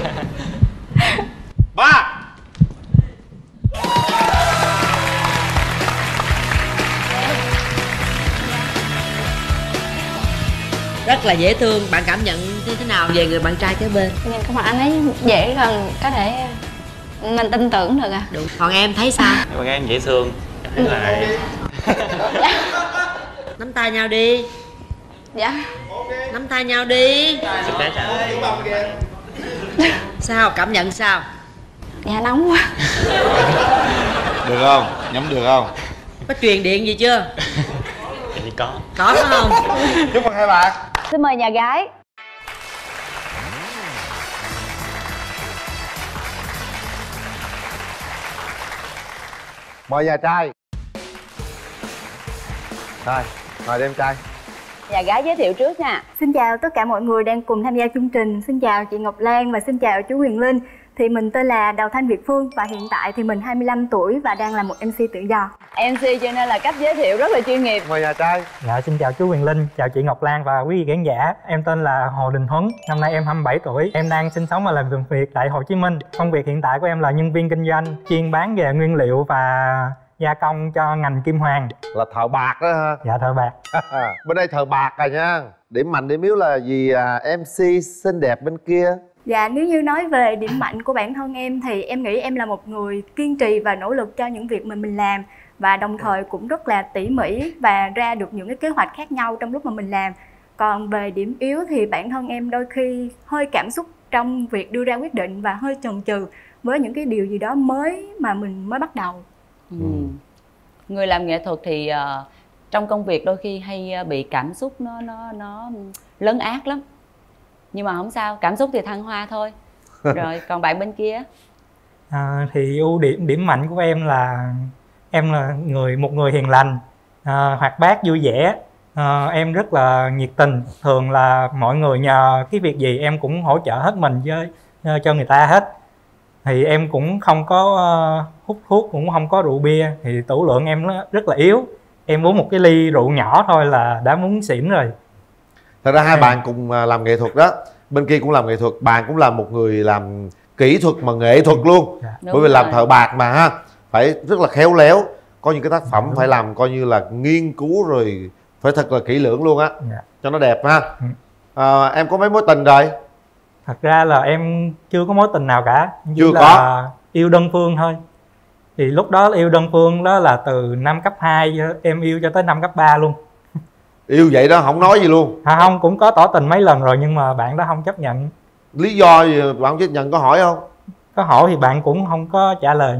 3. Rất là dễ thương. Bạn cảm nhận như thế nào về người bạn trai kế bên? Nhìn cái mặt anh ấy dễ gần, có thể mình tin tưởng được à. Đúng. Còn em thấy sao? Bạn em dễ thương. Thấy lại. Nắm tay nhau đi. Dạ. Nắm tay nhau đi. Sao? Cảm nhận sao? Dạ nóng quá. Được không? Nhắm được không? Có truyền điện gì chưa? Thì có. Có phải không? Chúc mừng hai bạn. Xin mời nhà gái. Mời nhà trai. Rồi, mời em trai. Nhà gái giới thiệu trước nha. Xin chào tất cả mọi người đang cùng tham gia chương trình. Xin chào chị Ngọc Lan và xin chào chú Huyền Linh. Thì mình tên là Đào Thanh Việt Phương và hiện tại thì mình 25 tuổi và đang là một MC tự do. MC cho nên là cách giới thiệu rất là chuyên nghiệp. Mời nhà trai. Dạ, xin chào chú Huyền Linh, chào chị Ngọc Lan và quý vị khán giả. Em tên là Hồ Đình Huấn, năm nay em 27 tuổi. Em đang sinh sống và làm việc tại Hồ Chí Minh. Công việc hiện tại của em là nhân viên kinh doanh, chuyên bán về nguyên liệu và gia công cho ngành kim hoàn. Là thợ bạc đó ha. Dạ, thợ bạc. Bên đây thợ bạc rồi nha. Điểm mạnh điểm yếu là gì MC xinh đẹp bên kia? Dạ, nếu như nói về điểm mạnh của bản thân em thì em nghĩ em là một người kiên trì và nỗ lực cho những việc mà mình làm. Và đồng thời cũng rất là tỉ mỉ và ra được những cái kế hoạch khác nhau trong lúc mà mình làm. Còn về điểm yếu thì bản thân em đôi khi hơi cảm xúc trong việc đưa ra quyết định và hơi chần chừ với những cái điều gì đó mới mà mình mới bắt đầu. Người làm nghệ thuật thì trong công việc đôi khi hay bị cảm xúc nó lấn át lắm. Nhưng mà không sao, cảm xúc thì thăng hoa thôi. Rồi còn bạn bên kia? Thì ưu điểm mạnh của em là một người hiền lành, hoạt bát vui vẻ. Em rất là nhiệt tình, thường là mọi người nhờ cái việc gì em cũng hỗ trợ hết mình cho người ta hết. Thì em cũng không có hút thuốc, cũng không có rượu bia, thì tửu lượng em nó rất là yếu. Em uống một cái ly rượu nhỏ thôi là đã muốn xỉn rồi. Thật ra hai bạn cùng làm nghệ thuật đó. Bên kia cũng làm nghệ thuật, bạn cũng là một người làm kỹ thuật mà nghệ thuật luôn. Bởi vì làm thợ bạc mà ha, phải rất là khéo léo. Có những cái tác phẩm phải làm coi như là nghiên cứu rồi, phải thật là kỹ lưỡng luôn á, cho nó đẹp ha. Em có mấy mối tình rồi? Thật ra là em chưa có mối tình nào cả. Chưa có? Yêu đơn phương thôi. Thì lúc đó yêu đơn phương đó là từ năm cấp 2 em yêu cho tới năm cấp 3 luôn. Yêu vậy đó, không nói gì luôn? Không, cũng có tỏ tình mấy lần rồi nhưng mà bạn đó không chấp nhận. Lý do gì bạn không chấp nhận, có hỏi không? Có hỏi thì bạn cũng không có trả lời.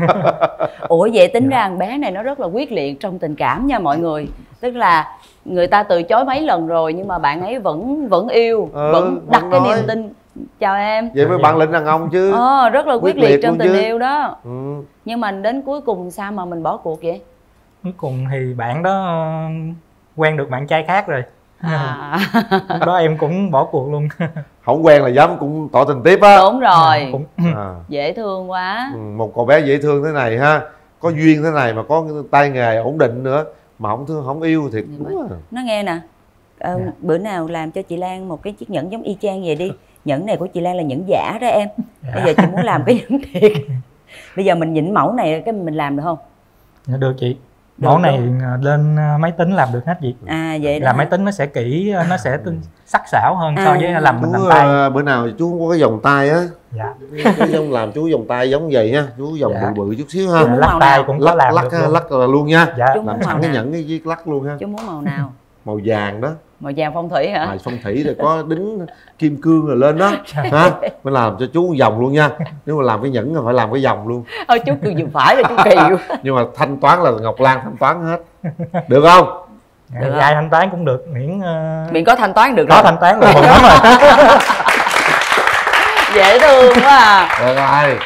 Ủa vậy tính ra thằng bé này nó rất là quyết liệt trong tình cảm nha mọi người. Tức là người ta từ chối mấy lần rồi nhưng mà bạn ấy vẫn yêu, vẫn đặt cái niềm tin. Chào em. Vậy mới bản lĩnh đàn ông chứ. Rất là quyết liệt trong tình yêu đó. Nhưng mà đến cuối cùng sao mà mình bỏ cuộc vậy? Cuối cùng thì bạn đó quen được bạn trai khác rồi. Lúc đó em cũng bỏ cuộc luôn. Không quen là dám cũng tỏ tình tiếp á. Đúng rồi. Dễ thương quá. Một cậu bé dễ thương thế này ha, có duyên thế này mà có tay nghề ổn định nữa mà không thương không yêu thiệt đúng à. Nó nghe nè, bữa nào làm cho chị Lan một cái chiếc nhẫn giống y chang vậy đi. Nhẫn này của chị Lan là nhẫn giả đó em. Bây giờ chị muốn làm cái nhẫn thiệt. Bây giờ mình nhịn mẫu này cái mình làm được không? Dạ được chị. Mẫu này lên máy tính làm được hết chị. Vậy đó. Làm máy tính nó sẽ kỹ, nó sẽ sắc sảo hơn so với làm mình làm tay. Bữa nào chú không có cái vòng tay á. Dạ. Chú làm chú vòng tay giống vậy nha, chú vòng bự bự chút xíu ha. Lắc tay cũng có làm được luôn. Lắc là luôn nha. Dạ. Làm sẵn cái nhẫn cái viết lắc luôn ha. Chú muốn màu nào? Màu vàng đó. Màu vàng phong thủy hả? Phong thủy rồi có đính kim cương rồi lên đó ha. Mình làm cho chú vòng luôn nha. Nếu mà làm cái nhẫn là phải làm cái vòng luôn. Chú cứ dùng phải là chú kỳ. Nhưng mà thanh toán là Ngọc Lan thanh toán hết. Được không? Được, ai thanh toán cũng được, miễn có thanh toán được. Có thanh toán là mừng lắm rồi. Dễ thương quá à. Được rồi.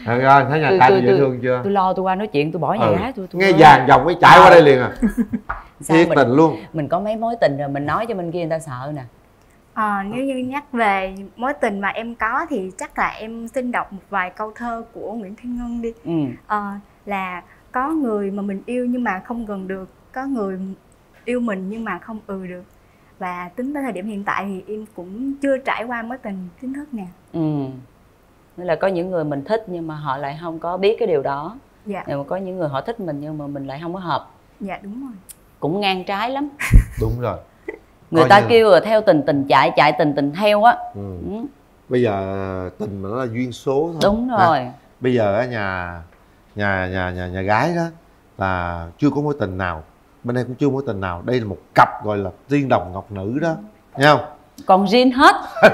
Trời ơi, thấy nhà trai tôi dễ thương chưa? Tôi lo tôi qua nói chuyện, tôi bỏ nhà gái tôi nghe vàng dòng mới chạy qua đây liền à. Thiệt tình luôn. Mình có mấy mối tình rồi mình nói cho bên kia người ta sợ nè. Nếu như nhắc về mối tình mà em có thì chắc là em xin đọc một vài câu thơ của Nguyễn Thiên Ngân đi. Là có người mà mình yêu nhưng mà không gần được, có người yêu mình nhưng mà không được. Và tính tới thời điểm hiện tại thì em cũng chưa trải qua mối tình chính thức nè. Nên là có những người mình thích nhưng mà họ lại không có biết cái điều đó. Dạ. Nhưng mà có những người họ thích mình nhưng mà mình lại không có hợp. Dạ đúng rồi. Cũng ngang trái lắm. Đúng rồi. Người ta kêu là theo tình tình chạy, chạy tình tình theo á. Bây giờ tình mà nó là duyên số thôi. Đúng rồi. Bây giờ ở nhà gái đó là chưa có mối tình nào, bên đây cũng chưa mối tình nào. Đây là một cặp gọi là tiên đồng ngọc nữ đó, nghe không? Còn riêng hết.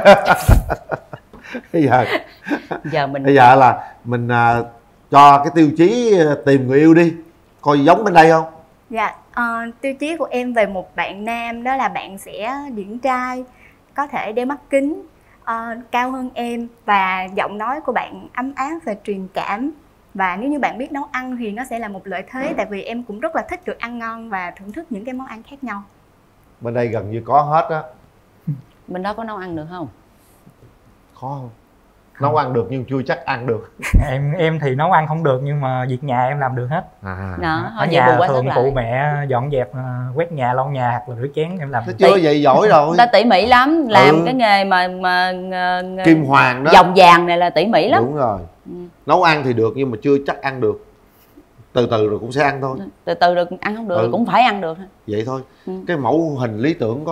Bây giờ là mình cho cái tiêu chí tìm người yêu đi, coi giống bên đây không? Dạ, tiêu chí của em về một bạn nam đó là bạn sẽ điển trai, có thể đeo mắt kính, cao hơn em và giọng nói của bạn ấm áp và truyền cảm. Và nếu như bạn biết nấu ăn thì nó sẽ là một lợi thế, tại vì em cũng rất là thích được ăn ngon và thưởng thức những cái món ăn khác nhau. Bên đây gần như có hết á. Bên đó có nấu ăn được không? Khó không? Nấu ăn được nhưng chưa chắc ăn được. Em thì nấu ăn không được nhưng mà việc nhà em làm được hết. Đó, ở nhà thường phụ mẹ dọn dẹp, quét nhà, lau nhà hoặc là rửa chén em làm. Chưa vậy giỏi rồi. Người ta tỉ mỉ lắm, làm cái nghề mà kim hoàng đó, vòng vàng này là tỉ mỉ lắm. Đúng rồi. Nấu ăn thì được nhưng mà chưa chắc ăn được. Từ từ rồi cũng sẽ ăn thôi. Từ từ được ăn không được cũng phải ăn được. Vậy thôi. Cái mẫu hình lý tưởng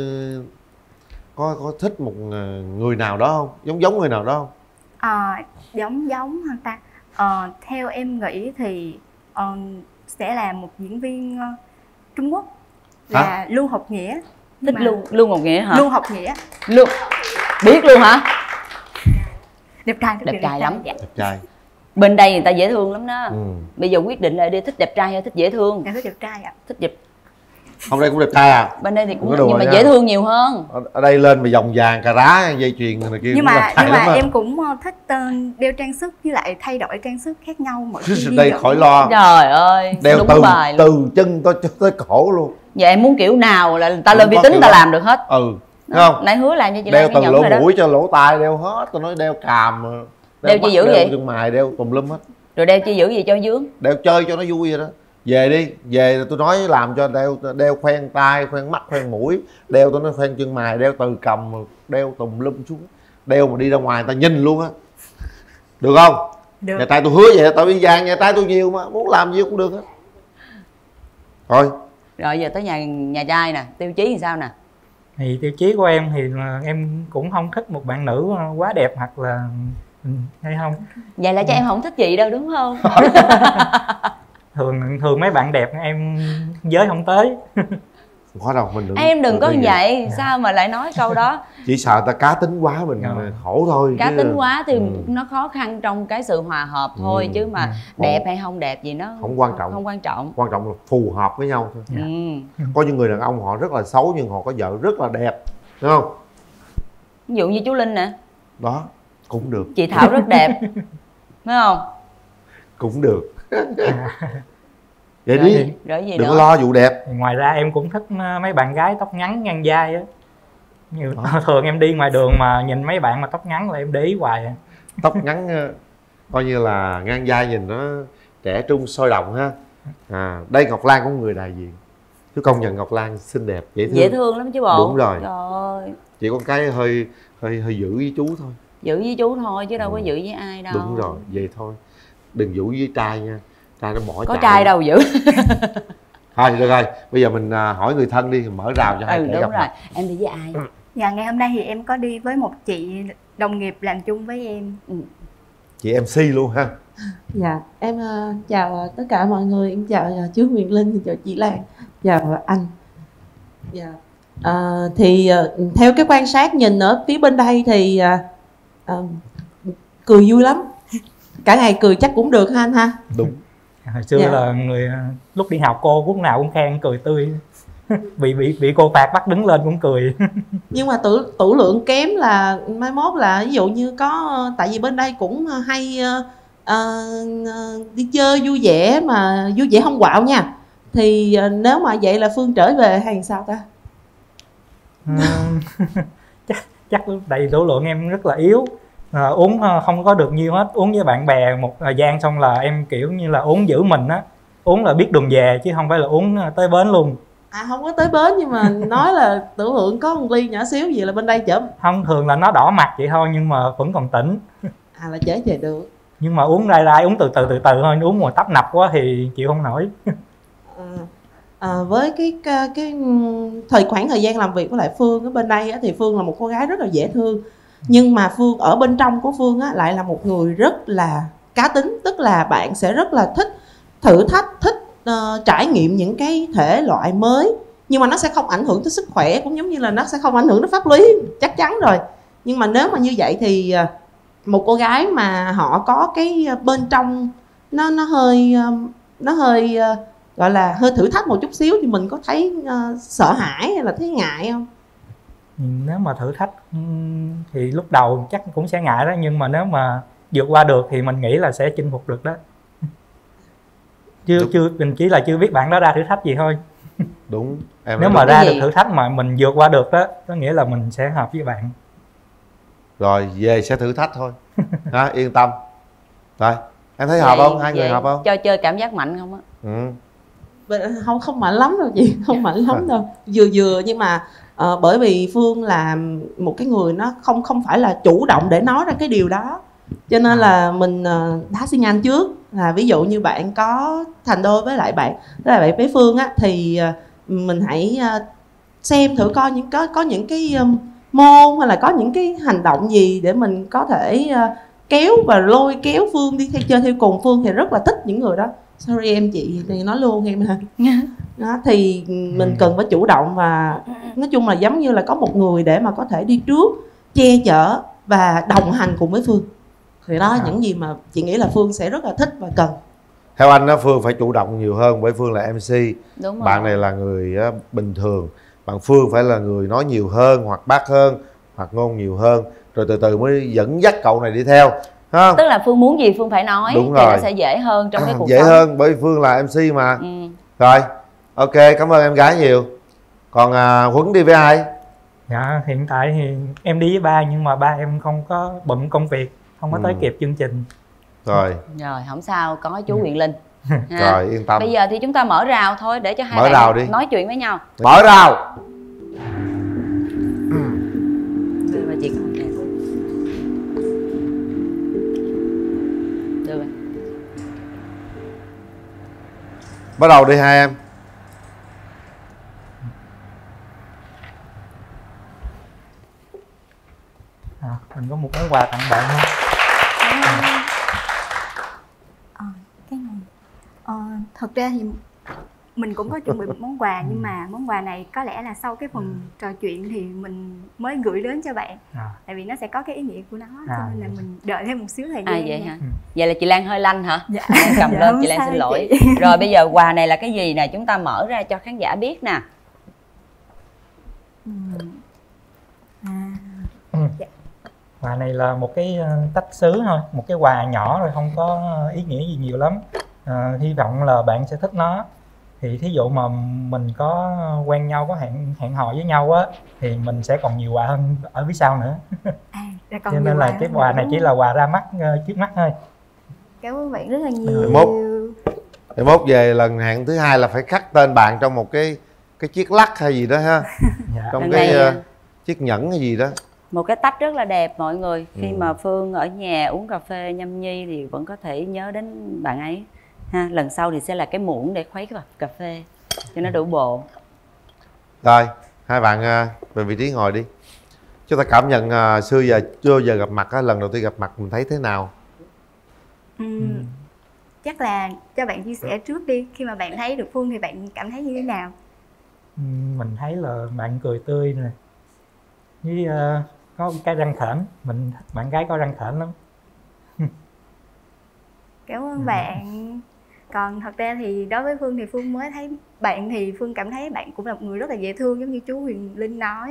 có thích một người nào đó không? Giống người nào đó không? Giống hả ta? Theo em nghĩ thì sẽ là một diễn viên Trung Quốc là Lưu Học Nghĩa. Thích Lưu Ngọc Nghĩa hả? Lưu Học Nghĩa. Biết luôn hả? Đẹp trai lắm. Đẹp trai. Bên đây người ta dễ thương lắm đó. Bây giờ quyết định là đi thích đẹp trai hay thích dễ thương? Thích đẹp trai ạ. Thích đẹp. Hôm đây cũng đẹp trai à? Bên đây thì cũng nhưng mà dễ thương nhiều hơn. Ở đây lên mà vòng vàng, cà rá, dây chuyền này kia nhưng cũng mà em à. cũng thích đeo trang sức với lại thay đổi trang sức khác nhau mỗi khi đi đây dẫn. khỏi lo. Trời ơi, đeo đúng từ bài từ chân tới cổ luôn. Vậy em muốn kiểu nào là người ta lên vi tính ta làm được hết. Thấy không? Nãy hứa làm cho chị đeo Lan từ lỗ mũi cho lỗ tai đeo hết. Tôi nói đeo càm, đeo chi dữ vậy? Đeo chân mày, đeo tùm lum hết. Rồi đeo chi dữ gì cho dướng? Đeo chơi cho nó vui vậy đó. Về đi, về tôi nói làm cho đeo khoen tai, khoen mắt, khoen mũi, đeo tôi nói khoen chân mày, đeo từ cầm, đeo tùm lum xuống, đeo mà đi ra ngoài người ta nhìn luôn á. Được không? Được. Nhà trai tôi hứa vậy, tao đi vàng nhà trai tôi nhiều mà, muốn làm gì cũng được hết. Thôi. Rồi giờ tới nhà trai nè, tiêu chí thì sao nè? Thì tiêu chí của em thì là em cũng không thích một bạn nữ quá đẹp hoặc là hay không. Vậy là cho em không thích chị đâu đúng không? thường mấy bạn đẹp em giới không tới. Không có đâu, mình em đừng có như vậy. Sao mà lại nói câu đó? Chỉ sợ ta cá tính quá mình khổ thôi. Cá tính quá thì nó khó khăn trong cái sự hòa hợp thôi, chứ mà đẹp hay không đẹp gì nó không quan trọng. Không quan trọng. Quan trọng là phù hợp với nhau thôi. Có những người đàn ông họ rất là xấu nhưng họ có vợ rất là đẹp, đúng không? Ví dụ như chú Linh nè. Đó, cũng được. Chị Thảo rất đẹp, phải không? Cũng được. Vậy đi, đừng có lo vụ đẹp. Ngoài ra em cũng thích mấy bạn gái tóc ngắn ngang vai á. Thường em đi ngoài đường mà nhìn mấy bạn mà tóc ngắn là em để ý hoài. Tóc ngắn coi như là ngang vai nhìn nó trẻ trung sôi động ha. Đây Ngọc Lan cũng người đại diện. Chứ công nhận Ngọc Lan xinh đẹp, dễ thương lắm chứ bộ. Đúng rồi. Trời. Chỉ có cái hơi dữ với chú thôi. Giữ với chú thôi chứ đâu có giữ với ai đâu. Đúng rồi, vậy thôi. Đừng giữ với trai nha. Trai nó bỏ có trai đâu giữ. Thôi được rồi, bây giờ mình hỏi người thân đi, mở rào cho hai kẻ gặp mặt. Em đi với ai? Dạ ngày hôm nay thì em có đi với một chị đồng nghiệp làm chung với em. Chị MC luôn ha. Dạ em chào tất cả mọi người, em chào chú Huyền Linh, chào chị Lan, chào anh. Dạ thì theo cái quan sát nhìn ở phía bên đây thì cười vui lắm, cả ngày cười chắc cũng được ha anh ha. Đúng. Hồi xưa là người lúc đi học cô lúc nào cũng khen cười tươi. bị cô phạt bắt đứng lên cũng cười. Nhưng mà tửu lượng kém là mai mốt là ví dụ như có, tại vì bên đây cũng hay đi chơi vui vẻ mà vui vẻ không quạo nha. Thì nếu mà vậy là Phương trở về hay sao ta? chắc đầy đủ lượng em rất là yếu, uống không có được nhiều hết. Uống với bạn bè một thời gian xong là em kiểu như là uống giữ mình á, uống là biết đường về chứ không phải là uống tới bến luôn. Không có tới bến, nhưng mà nói là tưởng tượng có một ly nhỏ xíu gì là bên đây chở. Không, thường là nó đỏ mặt vậy thôi nhưng mà vẫn còn tỉnh. Là chở về được. Nhưng mà uống lai uống từ từ thôi, uống mà tấp nập quá thì chịu không nổi. Với cái khoảng thời gian làm việc với lại Phương ở bên đây á, thì Phương là một cô gái rất là dễ thương, nhưng mà Phương ở bên trong của Phương á, lại là một người rất là cá tính, tức là bạn sẽ rất là thích thử thách, thích trải nghiệm những cái thể loại mới, nhưng mà nó sẽ không ảnh hưởng tới sức khỏe, cũng giống như là nó sẽ không ảnh hưởng đến pháp lý, chắc chắn rồi. Nhưng mà nếu mà như vậy thì một cô gái mà họ có cái bên trong nó hơi gọi là hơi thử thách một chút xíu thì mình có thấy sợ hãi hay là thấy ngại không? Nếu mà thử thách thì lúc đầu chắc cũng sẽ ngại đó, nhưng mà nếu mà vượt qua được thì mình nghĩ là sẽ chinh phục được đó. Mình chỉ là chưa biết bạn đó ra thử thách gì thôi. Đúng. Nếu mà ra được thử thách mà mình vượt qua được đó, có nghĩa là mình sẽ hợp với bạn. Rồi về sẽ thử thách thôi. Yên tâm. Rồi em thấy hợp không? Hai người hợp không? Cho chơi cảm giác mạnh không á? Không mạnh lắm đâu chị, không mạnh lắm đâu, vừa nhưng mà bởi vì Phương là một cái người nó không phải là chủ động để nói ra cái điều đó, cho nên là mình đá xi nhan trước. Là ví dụ như bạn có thành đôi với lại bạn với Phương á, thì mình hãy xem thử coi có những cái môn hay là có những cái hành động gì để mình có thể kéo và lôi kéo Phương đi chơi theo cùng. Phương thì rất là thích những người đó. Sorry em chị thì nói luôn em ha. Đó, thì mình cần phải chủ động, và nói chung là giống như là có một người để mà có thể đi trước, che chở và đồng hành cùng với Phương. Thì đó là những gì mà chị nghĩ là Phương sẽ rất là thích và cần. Theo anh đó, Phương phải chủ động nhiều hơn, bởi Phương là MC. Đúng rồi. Bạn này là người bình thường, bạn Phương phải là người nói nhiều hơn, hoặc bác hơn, hoặc ngôn nhiều hơn, rồi từ từ mới dẫn dắt cậu này đi theo. Không? Tức là Phương muốn gì Phương phải nói. Đúng thì rồi. nó sẽ dễ hơn trong cái cuộc dễ sống. hơn, bởi vì Phương là MC mà. Rồi, ok, cảm ơn em gái nhiều. Còn Huấn đi với ai? Dạ, hiện tại thì em đi với ba, nhưng mà ba em không có bận công việc, không có tới kịp chương trình. Rồi, không sao, có chú Quyền Linh. Rồi, yên tâm. Bây giờ thì chúng ta mở rào thôi, để cho hai mở bạn rào đi. nói chuyện với nhau. Mở rào. Đưa chị con kìa. Đưa về. Bắt đầu đi hai em. Mình có một món quà tặng bạn không? Cái này thật ra thì mình cũng có chuẩn bị một món quà, nhưng mà món quà này có lẽ là sau cái phần trò chuyện thì mình mới gửi đến cho bạn. Tại vì nó sẽ có cái ý nghĩa của nó, cho nên là mình đợi thêm một xíu thời gian. Vậy hả? Vậy là chị Lan hơi lanh hả? Dạ. Cầm Dạ, lên, không chị Lan sao xin lỗi. chị. Rồi bây giờ quà này là cái gì nè, chúng ta mở ra cho khán giả biết nè. Quà này là một cái tách sứ thôi, một cái quà nhỏ rồi, không có ý nghĩa gì nhiều lắm. Hy vọng là bạn sẽ thích nó. Thì thí dụ mà mình có quen nhau, có hẹn hò với nhau á, thì mình sẽ còn nhiều quà hơn ở phía sau nữa. Cho nên là cái quà này chỉ là quà ra mắt trước mắt thôi. Cảm ơn bạn rất là nhiều. Để mốt về lần hẹn thứ hai là phải khắc tên bạn trong một cái chiếc lắc hay gì đó ha. Trong cái chiếc nhẫn hay gì đó. Một cái tách rất là đẹp mọi người. Khi mà Phương ở nhà uống cà phê nhâm nhi thì vẫn có thể nhớ đến bạn ấy ha. Lần sau thì sẽ là cái muỗng để khuấy cái cà phê cho nó đủ bộ. Rồi, hai bạn về vị trí ngồi đi. Chúng ta cảm nhận xưa giờ chưa giờ gặp mặt lần đầu tiên gặp mặt mình thấy thế nào? Chắc là cho bạn chia sẻ trước đi. Khi mà bạn thấy được Phương thì bạn cảm thấy như thế nào? Mình thấy là bạn cười tươi nè, với có cái răng khểnh. Mình thích bạn gái có răng khểnh lắm. Cảm ơn bạn. Còn thật ra thì đối với Phương thì Phương mới thấy bạn, thì Phương cảm thấy bạn cũng là một người rất là dễ thương, giống như chú Huyền Linh nói.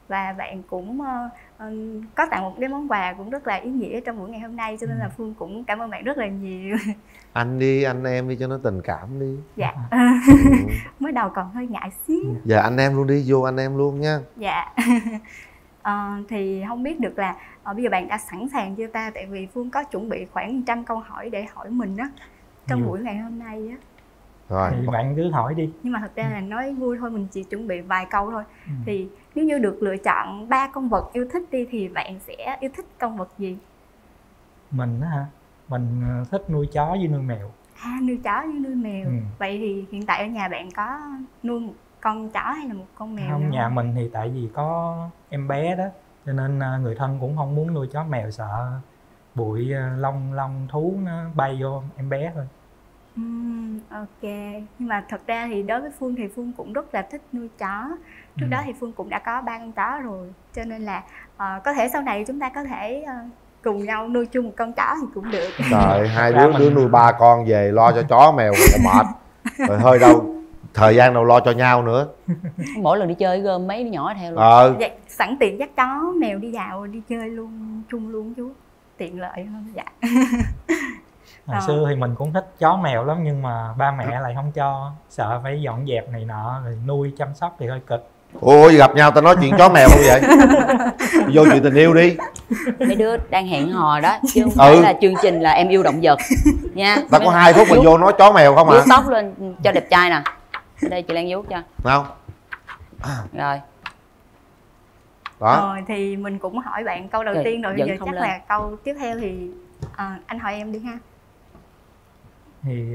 và bạn cũng có tặng một cái món quà cũng rất là ý nghĩa trong buổi ngày hôm nay, cho nên là Phương cũng cảm ơn bạn rất là nhiều. Anh đi, anh em đi cho nó tình cảm đi. Dạ. Mới đầu còn hơi ngại xíu. Giờ anh em luôn đi, vô anh em luôn nha. Dạ. Thì không biết được là bây giờ bạn đã sẵn sàng chưa ta, tại vì Phương có chuẩn bị khoảng 100 câu hỏi để hỏi mình á trong buổi ngày hôm nay á. Rồi thì bạn cứ hỏi đi. Nhưng mà thật ra là nói vui thôi, mình chỉ chuẩn bị vài câu thôi. Thì nếu như được lựa chọn 3 con vật yêu thích đi thì bạn sẽ yêu thích con vật gì? Mình á hả? Mình thích nuôi chó với nuôi mèo. Nuôi chó với nuôi mèo. Vậy thì hiện tại ở nhà bạn có nuôi một con chó hay là một con mèo? Không, nữa nhà không? mình thì tại vì có em bé đó, cho nên người thân cũng không muốn nuôi chó mèo, sợ bụi lông thú nó bay vô em bé thôi. Ok. Nhưng mà thật ra thì đối với Phương thì Phương cũng rất là thích nuôi chó. Trước đó thì Phương cũng đã có 3 con chó rồi, cho nên là có thể sau này chúng ta có thể cùng nhau nuôi chung một con chó thì cũng được. Trời, hai đứa nuôi 3 con về lo cho chó mèo còn mệt. Rồi hơi đâu thời gian đâu lo cho nhau nữa. Mỗi lần đi chơi gom mấy đứa nhỏ theo luôn. Dạ, sẵn tiện dắt chó mèo đi dạo đi chơi luôn chung luôn chú, tiện lợi hơn. Dạ. Hồi xưa thì mình cũng thích chó mèo lắm, nhưng mà ba mẹ lại không cho, sợ phải dọn dẹp này nọ rồi nuôi chăm sóc thì hơi cực. Ôi, gặp nhau tao nói chuyện chó mèo không vậy? Vô chuyện tình yêu đi. Mấy đứa đang hẹn hò đó chứ không phải là chương trình là em yêu động vật nha. Ta có 2 phút mà vô nói chó mèo không à? Vuốt tóc lên cho đẹp trai nè. Ở đây chị Lan vuốt cho. Không. Rồi. Đó. Rồi thì mình cũng hỏi bạn câu đầu tiên rồi, bây giờ chắc là câu tiếp theo thì anh hỏi em đi ha. Thì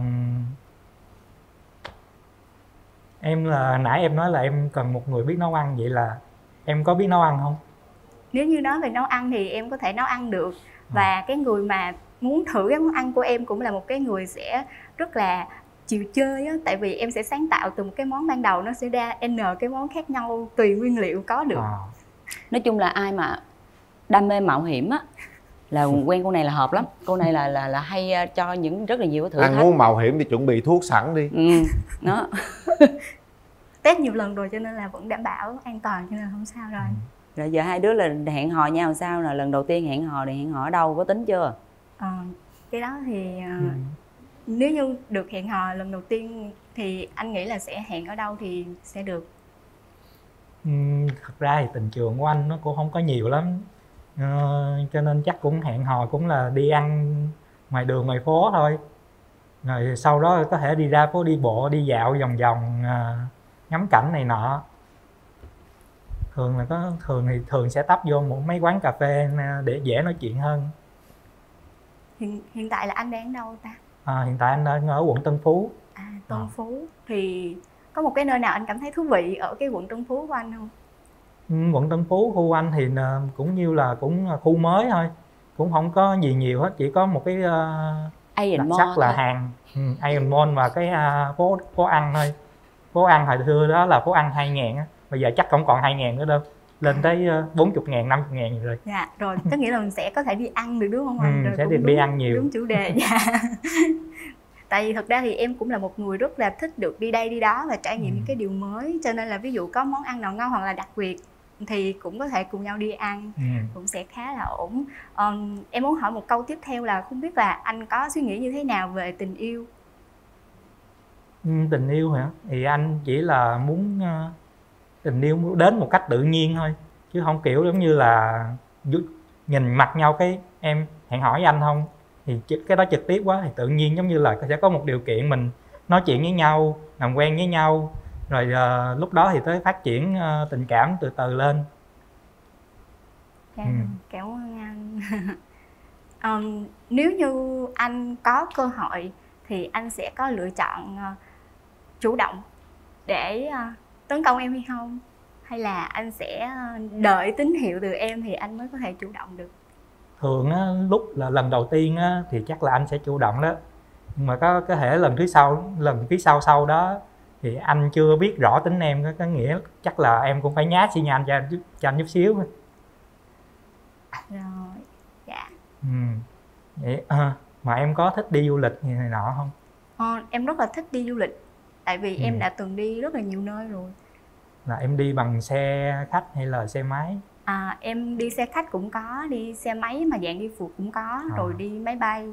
em là nãy em nói là em cần một người biết nấu ăn, vậy là em có biết nấu ăn không? Nếu như nói về nấu ăn thì em có thể nấu ăn được. Và cái người mà muốn thử cái món ăn của em cũng là một cái người sẽ rất là chịu chơi á. Tại vì em sẽ sáng tạo từ một cái món ban đầu nó sẽ ra N cái món khác nhau tùy nguyên liệu có được. Nói chung là ai mà đam mê mạo hiểm á là quen cô này là hợp lắm. Cô này là hay cho những rất là nhiều thử thách. Ăn muốn mạo hiểm thì chuẩn bị thuốc sẵn đi. Đó. Test nhiều lần rồi cho nên là vẫn đảm bảo an toàn, cho nên không sao rồi. Rồi giờ hai đứa là hẹn hò nhau sao nè? Lần đầu tiên hẹn hò thì hẹn hò ở đâu, có tính chưa? Cái đó thì nếu như được hẹn hò lần đầu tiên thì anh nghĩ là sẽ hẹn ở đâu thì sẽ được? Thật ra thì tình trường của anh nó cũng không có nhiều lắm, cho nên chắc cũng hẹn hò cũng là đi ăn ngoài đường ngoài phố thôi, rồi sau đó có thể đi ra phố đi bộ, đi dạo vòng vòng ngắm cảnh này nọ. Thường sẽ tấp vô một mấy quán cà phê để dễ nói chuyện hơn. Hiện tại là anh đang ở đâu ta? Hiện tại anh đang ở quận Tân Phú. Tân Phú. Thì có một cái nơi nào anh cảm thấy thú vị ở cái quận Tân Phú của anh không? Quận Tân Phú khu anh thì cũng như là cũng khu mới thôi, cũng không có gì nhiều hết, chỉ có một cái đặc sắc là hàng Iron Mall và cái phố ăn thôi. Phố ăn hồi xưa đó là phố ăn 2.000 á, bây giờ chắc không còn 2.000 nữa đâu, lên tới 40.000, 50.000 rồi. Dạ, rồi có nghĩa là mình sẽ có thể đi ăn được đúng không anh? Rồi sẽ đi ăn nhiều. Đúng chủ đề. Dạ. Tại vì thật ra thì em cũng là một người rất là thích được đi đây đi đó và trải nghiệm những cái điều mới, cho nên là ví dụ có món ăn nào ngon hoặc là đặc biệt thì cũng có thể cùng nhau đi ăn, cũng sẽ khá là ổn. Em muốn hỏi một câu tiếp theo là không biết là anh có suy nghĩ như thế nào về tình yêu? Tình yêu hả? Thì anh chỉ là muốn tình yêu đến một cách tự nhiên thôi, chứ không kiểu giống như là nhìn mặt nhau cái em hẹn hỏi với anh không, thì cái đó trực tiếp quá. Thì tự nhiên giống như là sẽ có một điều kiện mình nói chuyện với nhau, làm quen với nhau, rồi lúc đó thì tới phát triển tình cảm từ từ lên. Cảm ơn anh. Nếu như anh có cơ hội thì anh sẽ có lựa chọn chủ động để tấn công em hay không? Hay là anh sẽ đợi tín hiệu từ em thì anh mới có thể chủ động được? Thường á, lúc là lần đầu tiên á, thì chắc là anh sẽ chủ động đó. Nhưng mà có thể lần phía sau đó thì anh chưa biết rõ tính em, có nghĩa chắc là em cũng phải nhát xi nhan cho anh chút xíu. Rồi, dạ. Vậy mà em có thích đi du lịch như này nọ không? Em rất là thích đi du lịch, tại vì em đã từng đi rất là nhiều nơi rồi. Là em đi bằng xe khách hay là xe máy? Em đi xe khách cũng có, đi xe máy mà dạng đi phượt cũng có, rồi đi máy bay.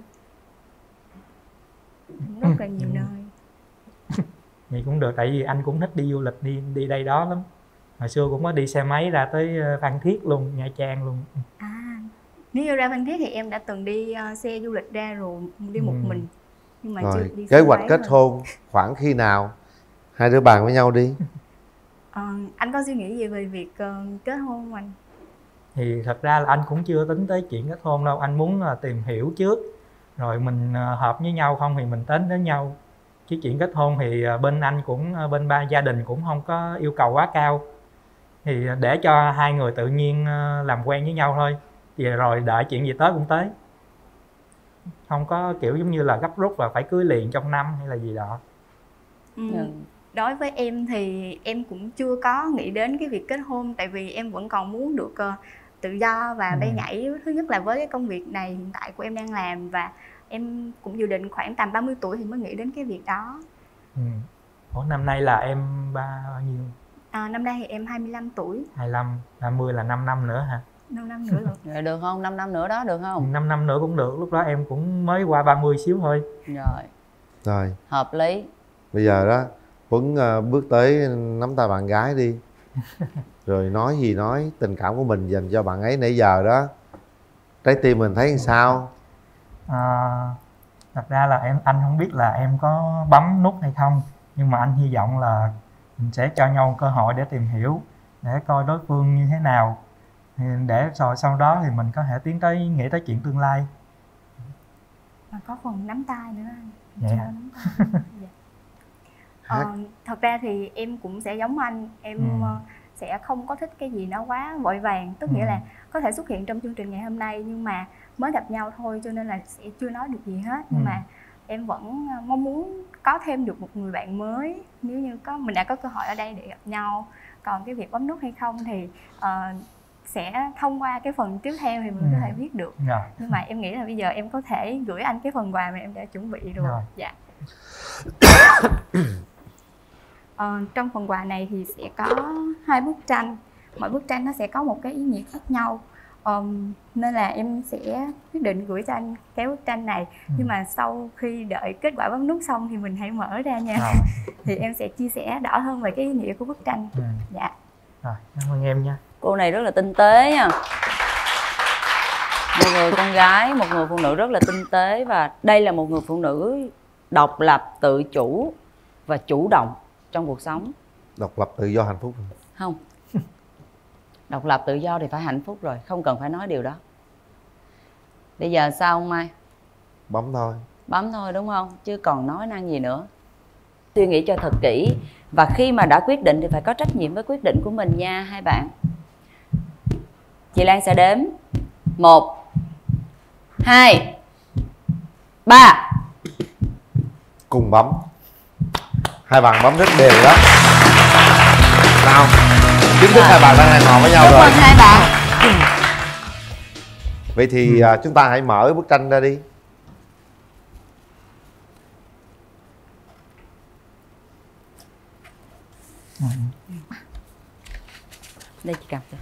Rất là nhiều nơi. Vậy cũng được, tại vì anh cũng thích đi du lịch, đi đây đó lắm. Hồi xưa cũng có đi xe máy ra tới Phan Thiết luôn, Nha Trang luôn. Nếu như ra Phan Thiết thì em đã từng đi xe du lịch ra rồi, đi một mình. Nhưng mà Rồi, chưa đi kế xe hoạch máy kết rồi. hôn khoảng khi nào? Hai đứa bàn với nhau đi. Anh có suy nghĩ gì về việc kết hôn không anh? Thì thật ra là anh cũng chưa tính tới chuyện kết hôn đâu. Anh muốn tìm hiểu trước, rồi mình hợp với nhau không thì mình tính đến nhau. Chứ chuyện kết hôn thì bên anh cũng, bên gia đình cũng không có yêu cầu quá cao. Thì để cho hai người tự nhiên làm quen với nhau thôi. Thì rồi đợi chuyện gì tới cũng tới. Không có kiểu giống như là gấp rút là phải cưới liền trong năm hay là gì đó. Đối với em thì em cũng chưa có nghĩ đến cái việc kết hôn. Tại vì em vẫn còn muốn được tự do và bay nhảy. Thứ nhất là với cái công việc này hiện tại của em đang làm, và em cũng dự định khoảng tầm 30 tuổi thì mới nghĩ đến cái việc đó. Ủa, năm nay là em bao nhiêu? Năm nay thì em 25 tuổi. 25, 30 là 5 năm nữa hả? 5 năm nữa rồi. Rồi được không? 5 năm nữa đó được không? 5 năm nữa cũng được, lúc đó em cũng mới qua 30 xíu thôi. Rồi. Hợp lý. Bây giờ đó, Tuấn bước tới nắm tay bạn gái đi. Rồi nói gì nói, tình cảm của mình dành cho bạn ấy nãy giờ đó, trái tim mình thấy làm sao? Thật ra là anh không biết là em có bấm nút hay không, nhưng mà anh hy vọng là mình sẽ cho nhau cơ hội để tìm hiểu, để coi đối phương như thế nào, để rồi sau đó thì mình có thể nghĩ tới chuyện tương lai. Mà có phần nắm tay nữa anh. Vậy hả? Thật ra thì em cũng sẽ giống anh, em sẽ không có thích cái gì nó quá vội vàng. Tức nghĩa là có thể xuất hiện trong chương trình ngày hôm nay nhưng mà mới gặp nhau thôi, cho nên là sẽ chưa nói được gì hết. Nhưng mà em vẫn mong muốn có thêm được một người bạn mới, nếu như mình đã có cơ hội ở đây để gặp nhau. Còn cái việc bấm nút hay không thì sẽ thông qua cái phần tiếp theo thì mình có thể biết được. Nhưng mà em nghĩ là bây giờ em có thể gửi anh cái phần quà mà em đã chuẩn bị rồi. Dạ. Trong phần quà này thì sẽ có 2 bức tranh. Mỗi bức tranh nó sẽ có một cái ý nghĩa khác nhau. Nên là em sẽ quyết định gửi cho anh cái bức tranh này. Nhưng mà sau khi đợi kết quả bấm nút xong thì mình hãy mở ra nha. Thì em sẽ chia sẻ rõ hơn về cái ý nghĩa của bức tranh. Dạ. Rồi, cảm ơn em nha. Cô này rất là tinh tế nha. Một người con gái, một người phụ nữ rất là tinh tế. Và đây là một người phụ nữ độc lập, tự chủ và chủ động trong cuộc sống. Độc lập, tự do, hạnh phúc. Không. Độc lập, tự do thì phải hạnh phúc rồi, không cần phải nói điều đó. Bây giờ sao ông Mai? Bấm thôi. Bấm thôi đúng không? Chứ còn nói năng gì nữa. Suy nghĩ cho thật kỹ. Và khi mà đã quyết định thì phải có trách nhiệm với quyết định của mình nha hai bạn. Chị Lan sẽ đếm 1 2 3. Cùng bấm. Hai bạn bấm rất đều đó. Nào, chính thức hai bạn đang hẹn hò với nhau rồi. Hai bạn. Vậy thì chúng ta hãy mở bức tranh ra đi. Đây chị cầm cho.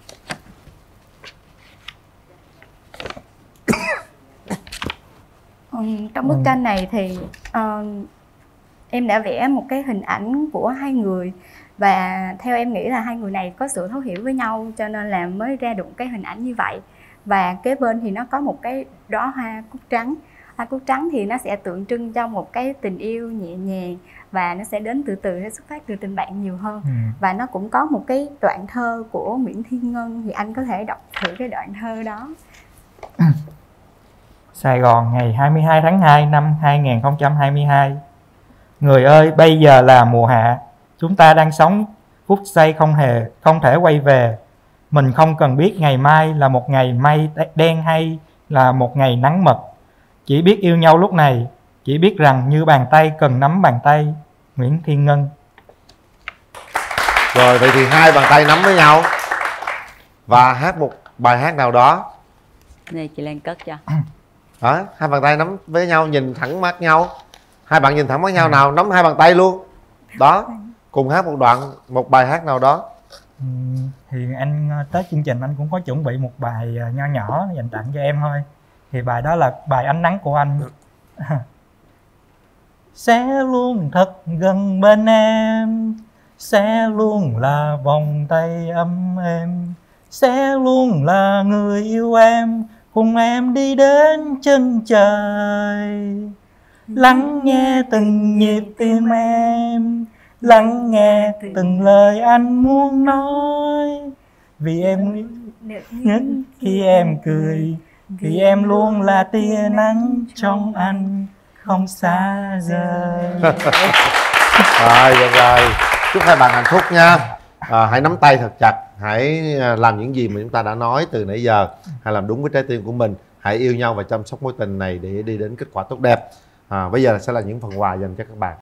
Trong bức tranh này thì em đã vẽ một cái hình ảnh của hai người. Và theo em nghĩ là hai người này có sự thấu hiểu với nhau, cho nên là mới ra được cái hình ảnh như vậy. Và kế bên thì nó có một cái đóa hoa cúc trắng. Hoa cúc trắng thì nó sẽ tượng trưng cho một cái tình yêu nhẹ nhàng, và nó sẽ đến từ từ, nó xuất phát từ tình bạn nhiều hơn. Và nó cũng có một cái đoạn thơ của Nguyễn Thiên Ngân, thì anh có thể đọc thử cái đoạn thơ đó. Sài Gòn ngày 22 tháng 2 năm 2022. Người ơi, bây giờ là mùa hạ. Chúng ta đang sống phút giây không thể quay về. Mình không cần biết ngày mai là một ngày mây đen hay là một ngày nắng mật. Chỉ biết yêu nhau lúc này, chỉ biết rằng như bàn tay cần nắm bàn tay. Nguyễn Thiên Ngân. Rồi, vậy thì hai bàn tay nắm với nhau và hát một bài hát nào đó. Đây chị Lan cất cho. Đó, hai bàn tay nắm với nhau, nhìn thẳng mắt nhau. Hai bạn nhìn thẳng mắt nhau nào, nắm hai bàn tay luôn. Đó, cùng hát một đoạn, một bài hát nào đó. Thì anh tới chương trình anh cũng có chuẩn bị một bài nho nhỏ dành tặng cho em thôi. Thì bài đó là bài Ánh Nắng Của Anh. Sẽ luôn thật gần bên em, sẽ luôn là vòng tay ấm êm, sẽ luôn là người yêu em, cùng em đi đến chân trời. Lắng nghe từng nhịp tim em, lắng nghe từng lời anh muốn nói. Vì em nhất khi em cười, vì em luôn là tia nắng trong anh, không xa rời. Rồi, được rồi. Chúc hai bạn hạnh phúc nha. Hãy nắm tay thật chặt. Hãy làm những gì mà chúng ta đã nói từ nãy giờ. Hãy làm đúng với trái tim của mình. Hãy yêu nhau và chăm sóc mối tình này để đi đến kết quả tốt đẹp. Bây giờ sẽ là những phần quà dành cho các bạn.